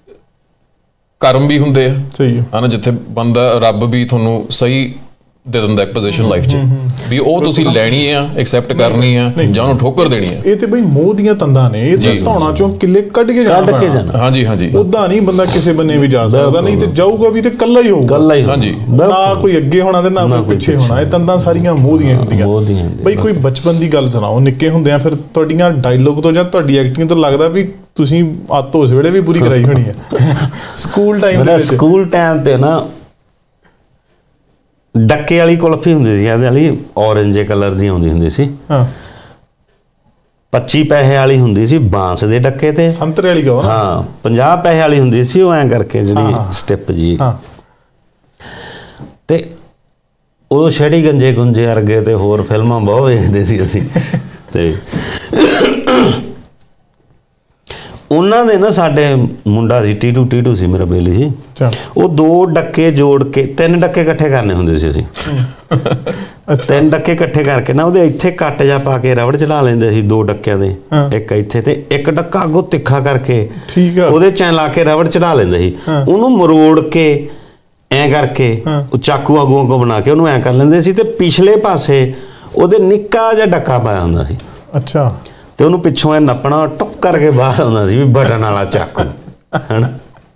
ਕਰਮ ਵੀ ਹੁੰਦੇ ਆ, ਹੈ ਨਾ, ਜਿੱਥੇ ਬੰਦਾ ਰੱਬ ਵੀ ਤੁਹਾਨੂੰ ਸਹੀ ਦੇ ਦਿੰਦਾ ਇੱਕ ਪੋਜੀਸ਼ਨ ਲਾਈਫ 'ਚ ਵੀ ਉਹ ਤੁਸੀਂ ਲੈਣੀ ਆ, ਐਕਸੈਪਟ ਕਰਨੀ ਆ ਜਾਂ ਉਹਨੂੰ ਠੋਕਰ ਦੇਣੀ ਆ। ਇਹ ਤੇ ਬਈ ਮੋਹ ਦੀਆਂ ਤੰਦਾਂ ਨੇ, ਇਹ ਤੇ ਧੌਣਾ ਚੋਂ ਕਿੱਲੇ ਕੱਢ ਕੇ ਜਾਣਾ। ਹਾਂਜੀ ਹਾਂਜੀ, ਉਦਾਂ ਨਹੀਂ ਬੰਦਾ ਕਿਸੇ ਬੰਨੇ ਵੀ ਜਾ ਸਕਦਾ, ਨਹੀਂ ਤੇ ਜਾਊਗਾ ਵੀ ਤੇ ਇਕੱਲਾ ਹੀ ਹੋਊਗਾ। ਹਾਂਜੀ, ਨਾ ਕੋਈ ਅੱਗੇ ਹੋਣਾ ਤੇ ਨਾ ਕੋਈ ਪਿੱਛੇ ਹੋਣਾ। ਇਹ ਤੰਦਾਂ ਸਾਰੀਆਂ ਮੋਹ ਦੀਆਂ ਹੁੰਦੀਆਂ। ਬਈ ਕੋਈ ਬਚਪਨ ਦੀ ਗੱਲ ਸੁਣਾਓ, ਨਿੱਕੇ ਹੁੰਦੇ ਆ ਫਿਰ ਤੁਹਾਡੀਆਂ ਡਾਇਲੋਗ ਤੋਂ ਜਾਂ ਤੁਹਾਡੀ ਐਕਟਿੰਗ ਤੋਂ ਲੱਗਦਾ ਵੀ ਤੁਸੀਂ ਆਤ ਉਸ ਵੇਲੇ ਵੀ ਪੂਰੀ ਕਰਾਈ ਹੋਣੀ ਹੈ ਸਕੂਲ ਟਾਈਮ ਦੇ ਵਿੱਚ। ਸਕੂਲ ਟਾਈਮ ਤੇ ਨਾ ਡੱਕੇ ਵਾਲੀ ਕੁਲਫੀ ਹੁੰਦੀ ਸੀ, ਇਹਦੇ ਵਾਲੀ ਔਰੰਜ ਕਲਰ ਦੀ ਆਉਂਦੀ ਹੁੰਦੀ ਸੀ। ਪੱਚੀ ਪੈਸੇ ਵਾਲੀ ਹੁੰਦੀ ਸੀ ਬਾਂਸ ਦੇ ਡੱਕੇ ਤੇ, ਸੰਤਰੇ ਵਾਲੀ ਕਹੋ। ਹਾਂ, ਪੰਜਾਹ ਪੈਸੇ ਵਾਲੀ ਹੁੰਦੀ ਸੀ ਉਹ ਐਂ ਕਰਕੇ ਜਿਹੜੀ ਸਟਿਪ ਜੀ। ਤੇ ਉਦੋਂ ਛੜੀ ਗੰਜੇ ਗੁੰਜੇ ਵਰਗੇ ਤੇ ਹੋਰ ਫਿਲਮਾਂ ਬਹੁਤ ਵੇਖਦੇ ਸੀ ਅਸੀਂ। ਤੇ ਉਹਨਾਂ ਦੇ ਨਾ ਸਾਡੇ ਮੁੰਡਾ ਸੀ ਟੀਟੂ ਟੀਟੂ ਸੀ ਮੇਰਾ ਬੇਲੀ ਸੀ, ਉਹ ਦੋ ਡੱਕੇ ਜੋੜ ਕੇ ਤਿੰਨ ਡੱਕੇ ਇਕੱਠੇ ਕਰਨੇ ਹੁੰਦੇ ਸੀ ਅਸੀਂ। ਤਿੰਨ ਡੱਕੇ ਇਕੱਠੇ ਕਰਕੇ ਨਾ ਉਹਦੇ ਇੱਥੇ ਕੱਟ ਜਾ ਪਾ ਕੇ ਰਬੜ ਚੜਾ ਲੈਂਦੇ ਸੀ ਦੋ ਡੱਕਿਆਂ ਦੇ, ਇੱਕ ਇੱਥੇ ਤੇ ਇੱਕ ਡੱਕਾ ਅੱਗੋਂ ਤਿੱਖਾ ਕਰਕੇ ਉਹਦੇ ਚ ਲਾ ਕੇ ਰਬੜ ਚੜਾ ਲੈਂਦੇ ਸੀ। ਉਹਨੂੰ ਮਰੋੜ ਕੇ ਐਂ ਕਰਕੇ ਉਹ ਚਾਕੂ ਅੱਗੋਂ ਅੱਗੋਂ ਬਣਾ ਕੇ ਉਹਨੂੰ ਐਂ ਕਰ ਲੈਂਦੇ ਸੀ ਤੇ ਪਿਛਲੇ ਪਾਸੇ ਉਹਦੇ ਨਿੱਕਾ ਜਿਹਾ ਡੱਕਾ ਪਾਇਆ ਹੁੰਦਾ ਸੀ। ਅੱਛਾ। ਤੇ ਉਹਨੂੰ ਪਿੱਛੋਂ ਇਹ ਨੱਪਣਾ ਟੁੱਕ ਕਰਕੇ ਬਾਹਰ ਆਉਂਦਾ ਸੀ ਵੀ ਬਟਨ ਵਾਲਾ ਚਾਕੂ, ਹੈਨਾ।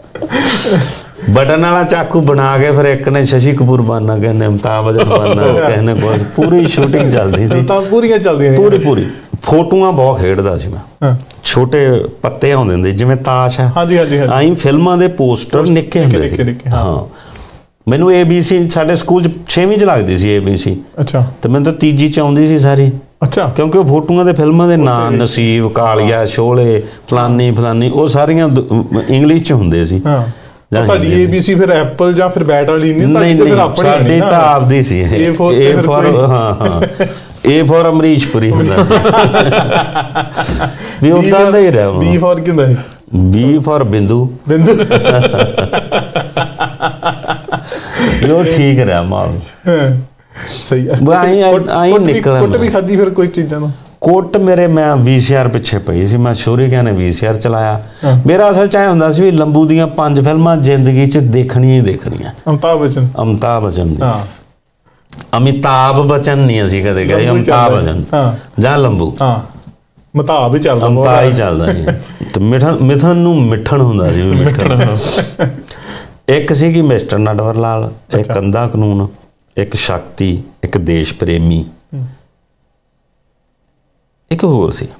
ਬਟਨ ਵਾਲਾ ਚਾਕੂ ਬਣਾ ਕੇ ਫਿਰ ਇੱਕ ਨੇ ਸ਼ਸ਼ੀ ਕਪੂਰ ਬਣਨਾ, ਕਿਸੇ ਨੇ ਅਮਿਤਾਭ ਬੱਚਨ ਬਣਨਾ, ਕਿਸੇ ਨੇ ਕੋਈ। ਪੂਰੀ ਸ਼ੂਟਿੰਗ ਚੱਲਦੀ ਸੀ, ਪੂਰੀਆਂ ਚੱਲਦੀਆਂ ਪੂਰੀ ਪੂਰੀ। ਫੋਟੋਆਂ ਬਹੁਤ ਖੇਡਦਾ ਸੀ ਮੈਂ, ਛੋਟੇ ਪੱਤੇ ਆਉਂਦੇ ਹੁੰਦੇ ਜਿਵੇਂ ਤਾਸ਼ ਆ, ਆਈ ਫਿਲਮਾਂ ਦੇ ਪੋਸਟਰ ਨਿੱਕੇ ਹੁੰਦੇ ਸੀ। ਹਾਂ, ਮੈਨੂੰ ਏ ਬੀ ਸੀ ਸਾਡੇ ਸਕੂਲ 'ਚ ਛੇਵੀਂ 'ਚ ਲੱਗਦੀ ਸੀ ਏ ਬੀ ਸੀ। ਅੱਛਾ। ਤੇ ਮੈਨੂੰ ਤਾਂ ਤੀਜੀ 'ਚ ਆਉਂਦੀ ਸੀ ਸਾਰੀ। ਅੱਛਾ। ਕਿਉਂਕਿ ਉਹ ਫੋਟੋਆਂ ਦੇ ਫਿਲਮਾਂ ਦੇ ਨਾਂ ਨਸੀਬ, ਕਾਲੀਆ, ਸ਼ੋਲੇ, ਫਲਾਨੀ ਫਲਾਨੀ ਉਹ ਸਾਰੀਆਂ ਇੰਗਲਿਸ਼ 'ਚ ਹੁੰਦੇ ਸੀ। ਤੁਹਾਡੀ ਏ ਬੀ ਸੀ ਫਿਰ ਐਪਲ ਜਾਂ ਫਿਰ ਬੈਟ ਵਾਲੀ ਨਹੀਂ? ਨਹੀਂ ਨਹੀਂ, ਸਾਡੀ ਤਾਂ ਆਪਦੀ ਸੀ। ਏ ਫੋਰ, ਹਾਂ ਹਾਂ, ਏ ਫੋਰ ਅਮਰੀਸ਼ਪੁਰੀ ਹੁੰਦਾ ਸੀ ਵੀ ਉਦਾਂ ਦਾ ਹੀ ਰਿਹਾ। ਬੀ ਫੋਰ ਕੀ ਹੁੰਦਾ ਸੀ? ਬੀ ਫੋਰ ਬਿੰਦੂ। ਬਿੰਦੂ ਉਹ ਠੀਕ ਰਿਹਾ ਮਾਲ। ਸਹੀ ਹੈ। ਆਈ ਨਿਕਲ ਕੁੱਟ ਵੀ ਖਾਧੀ ਫਿਰ ਕੋਈ ਚੀਜ਼ਾਂ ਨੂੰ? ਕੁੱਟ ਮੇਰੇ ਮੈਂ ਵੀ ਸੀ ਆਰ ਪਿੱਛੇ ਪਈ ਸੀ, ਮੈਂ ਸ਼ੌਰੀਕਿਆਂ ਨੇ ਵੀ ਸੀ ਆਰ ਚਲਾਇਆ। ਮੇਰਾ ਅਸਲ 'ਚ ਐਂ ਹੁੰਦਾ ਸੀ ਵੀ ਲੰਬੂ ਦੀਆਂ ਪੰਜ ਫਿਲਮਾਂ ਜ਼ਿੰਦਗੀ 'ਚ ਦੇਖਣੀਆਂ ਹੀ ਦੇਖਣੀਆਂ। ਅਮਿਤਾਭ ਬੱਚਨ ਅਮਿਤਾਭ ਬੱਚਨ ਦੀ। ਅਮਿਤਾਭ ਬੱਚਨ ਨਹੀਂ ਅਸੀਂ ਕਦੇ ਗਏ, ਅਮਿਤਾਭ ਬੱਚਨ ਜਾਂ ਲੰਬੂ। ਮਤਾਬ ਹੀ ਚੱਲਦਾ, ਮਤਾ ਹੀ ਚੱਲਦਾ ਜੀ। ਤੇ ਮਿਠਨ ਮਿਥਨ ਨੂੰ ਮਿੱਠਣ ਹੁੰਦਾ ਸੀ ਵੀ ਮਿੱਠਣ। ਇੱਕ ਸੀਗੀ ਮਿਸਟਰ ਨਟਵਰ ਲਾਲ, ਇੱਕ ਕੰਧਾ ਕਾਨੂੰਨ, ਇੱਕ ਸ਼ਕਤੀ, ਇੱਕ ਦੇਸ਼ ਪ੍ਰੇਮੀ, ਇੱਕ ਹੋਰ ਸੀ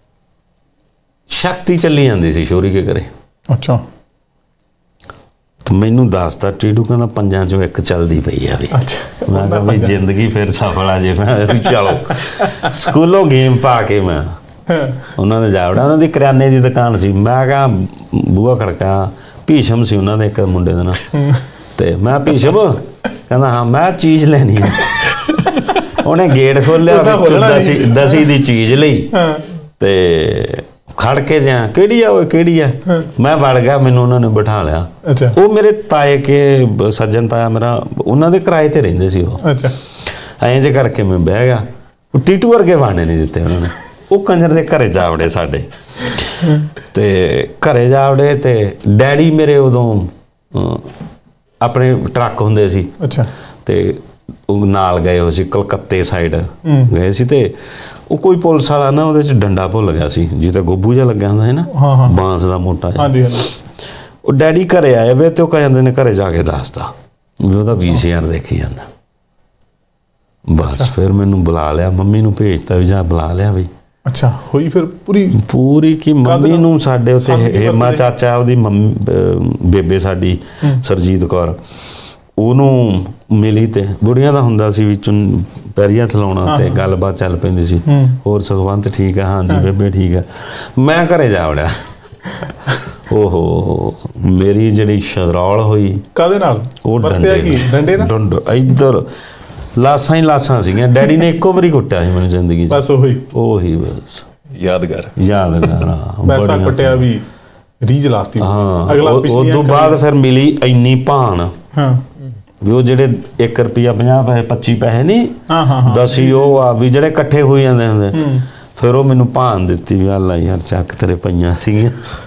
ਸ਼ਕਤੀ ਚੱਲੀ ਜਾਂਦੀ ਸੀ ਸ਼ੌਰੀ ਕੇ ਘਰੇ। ਅੱਛਾ। ਮੈਨੂੰ ਦੱਸਦਾ ਟੀਟੂ ਕਹਿੰਦਾ ਪੰਜਾਂ ਚੋਂ ਇੱਕ ਚੱਲਦੀ ਪਈ ਆ ਵੀ। ਮੈਂ ਕਿਹਾ ਵੀ ਜ਼ਿੰਦਗੀ ਫਿਰ ਸਫਲ ਆ ਜੇ। ਮੈਂ ਵੀ ਚਲੋ ਸਕੂਲੋਂ ਗੇਮ ਪਾ ਕੇ ਮੈਂ ਉਹਨਾਂ ਦੇ ਜਾ ਵੜਿਆ। ਉਹਨਾਂ ਦੀ ਕਰਿਆਨੇ ਦੀ ਦੁਕਾਨ ਸੀ। ਮੈਂ ਕਿਹਾ ਬੂਹਾ ਖੜਕਾ, ਭੀਸ਼ਮ ਸੀ ਉਹਨਾਂ ਦੇ ਇੱਕ ਮੁੰਡੇ ਦਾ ਨਾਂ, ਤੇ ਮੈਂ ਭੀਸ਼ਮ ਕਹਿੰਦਾ ਹਾਂ। ਮੈਂ ਚੀਜ਼ ਲੈਣੀ ਆ। ਉਹਨੇ ਗੇਟ ਖੋਲਿਆ, ਦਸੀ ਦਸੀ ਦੀ ਚੀਜ਼ ਲਈ ਤੇ ਖੜ ਕੇ ਜਾ, ਕਿਹੜੀ ਆ ਉਹ ਕਿਹੜੀ ਆ? ਮੈਂ ਵੜ ਗਿਆ, ਮੈਨੂੰ ਉਹਨਾਂ ਨੇ ਬਿਠਾ ਲਿਆ। ਉਹ ਮੇਰੇ ਤਾਏ ਕੇ ਸੱਜਣ ਤਾਇਆ ਮੇਰਾ, ਉਹਨਾਂ ਦੇ ਕਿਰਾਏ ਤੇ ਰਹਿੰਦੇ ਸੀ ਉਹ। ਐਂ ਜੇ ਕਰਕੇ ਮੈਂ ਬਹਿ ਗਿਆ। ਟੀਟੂ ਵਰਗੇ ਬਾਣੇ ਨਹੀਂ ਦਿੱਤੇ ਉਹਨਾਂ ਨੇ। ਉਹ ਕੰਜਰ ਦੇ ਘਰੇ ਜਾ ਵੜੇ ਸਾਡੇ, ਤੇ ਘਰੇ ਜਾ ਵੜੇ ਤੇ ਡੈਡੀ ਮੇਰੇ ਉਦੋਂ ਆਪਣੇ ਟਰੱਕ ਹੁੰਦੇ ਸੀ ਤੇ ਉਹ ਨਾਲ ਗਏ ਹੋ ਸੀ ਕਲਕੱਤੇ ਸਾਈਡ ਗਏ ਸੀ, ਤੇ ਉਹ ਕੋਈ ਪੁਲਿਸ ਵਾਲਾ ਨਾ ਉਹਦੇ ਚ ਡੰਡਾ ਭੁੱਲ ਗਿਆ ਸੀ ਜਿੱਥੇ ਗੋਬੂ ਜਿਹਾ ਲੱਗਿਆ ਹੁੰਦਾ ਹੈ ਨਾ, ਬਾਂਸ ਦਾ ਮੋਟਾ ਜਿਹਾ। ਉਹ ਡੈਡੀ ਘਰੇ ਆਏ ਵੇ ਤੇ ਉਹ ਕਹਿੰਦੇ ਨੇ ਘਰੇ ਜਾ ਕੇ ਦੱਸਦਾ ਵੀ ਉਹਦਾ ਵੀ ਸੀ ਆਰ ਦੇਖੀ ਜਾਂਦਾ। ਬਸ ਫਿਰ ਮੈਨੂੰ ਬੁਲਾ ਲਿਆ, ਮੰਮੀ ਨੂੰ ਭੇਜਤਾ ਵੀ ਜਾ ਬੁਲਾ ਲਿਆ ਬਈ। ਅੱਛਾ, ਹੋਈ ਫਿਰ ਪੂਰੀ ਪੂਰੀ ਕੀ ਮੰਮੀ ਨੂੰ ਸਾਡੇ ਉੱਥੇ ਹੇਮਾ ਚਾਚਾ ਉਹਦੀ ਮੰਮੀ ਬੇਬੇ ਸਾਡੀ ਸਰਜੀਤ ਕੌਰ, ਉਹਨੂੰ ਮਿਲੀ ਤੇ ਬੁੜੀਆਂ ਦਾ ਹੁੰਦਾ ਸੀ ਵੀ ਚੁੰ ਪੈਰੀਆਂ ਥਲਾਉਣਾ ਤੇ ਗੱਲਬਾਤ ਚੱਲ ਪੈਂਦੀ ਸੀ। ਹੋਰ ਸੁਖਵੰਤ ਠੀਕ ਆ? ਹਾਂਜੀ ਬੇਬੇ ਠੀਕ ਆ। ਮੈਂ ਘਰੇ ਜਾ ਵੜਿਆ। ਓਹੋ ਮੇਰੀ ਜਿਹੜੀ ਸ਼ਰੌਲ ਹੋਈ। ਕਾਹਦੇ ਨਾਲ? ਉਹ ਡੰਡੇ ਨਾਲ, ਇੱਧਰ ਲਾਸਾਂ ਹੀ ਲਾਸਾਂ ਸੀਗੀਆਂ। ਡੈਡੀ ਨੇ ਇੱਕੋ ਵਾਰੀ ਕੁੱਟਿਆ ਸੀ ਮੈਨੂੰ ਜ਼ਿੰਦਗੀ 'ਚ। ਬਸ ਉਹੀ ਉਹੀ ਬਸ ਯਾਦਗਾਰ ਯਾਦਗਾਰ ਪੈਸਾ ਕੁੱਟਿਆ ਵੀ ਰੀਝ ਲਾਤੀ। ਹਾਂ, ਉਸ ਤੋਂ ਬਾਅਦ ਫਿਰ ਮਿਲੀ ਇੰਨੀ ਭਾਣ ਵੀ ਉਹ ਜਿਹੜੇ ਇੱਕ ਰੁਪਈਆ ਪੰਜਾਹ ਪੈਸੇ ਪੱਚੀ ਪੈਸੇ ਨਹੀਂ ਦਸੀ ਉਹ ਆ ਵੀ ਜਿਹੜੇ ਇਕੱਠੇ ਹੋਈ ਜਾਂਦੇ ਹੁੰਦੇ। ਫਿਰ ਉਹ ਮੈਨੂੰ ਭਾਣ ਦਿੱਤੀ ਵੀ ਅੱਲਾ ਯਾਰ ਚੱਕ ਤੇਰੇ ਪਈਆਂ ਸੀਗੀਆਂ।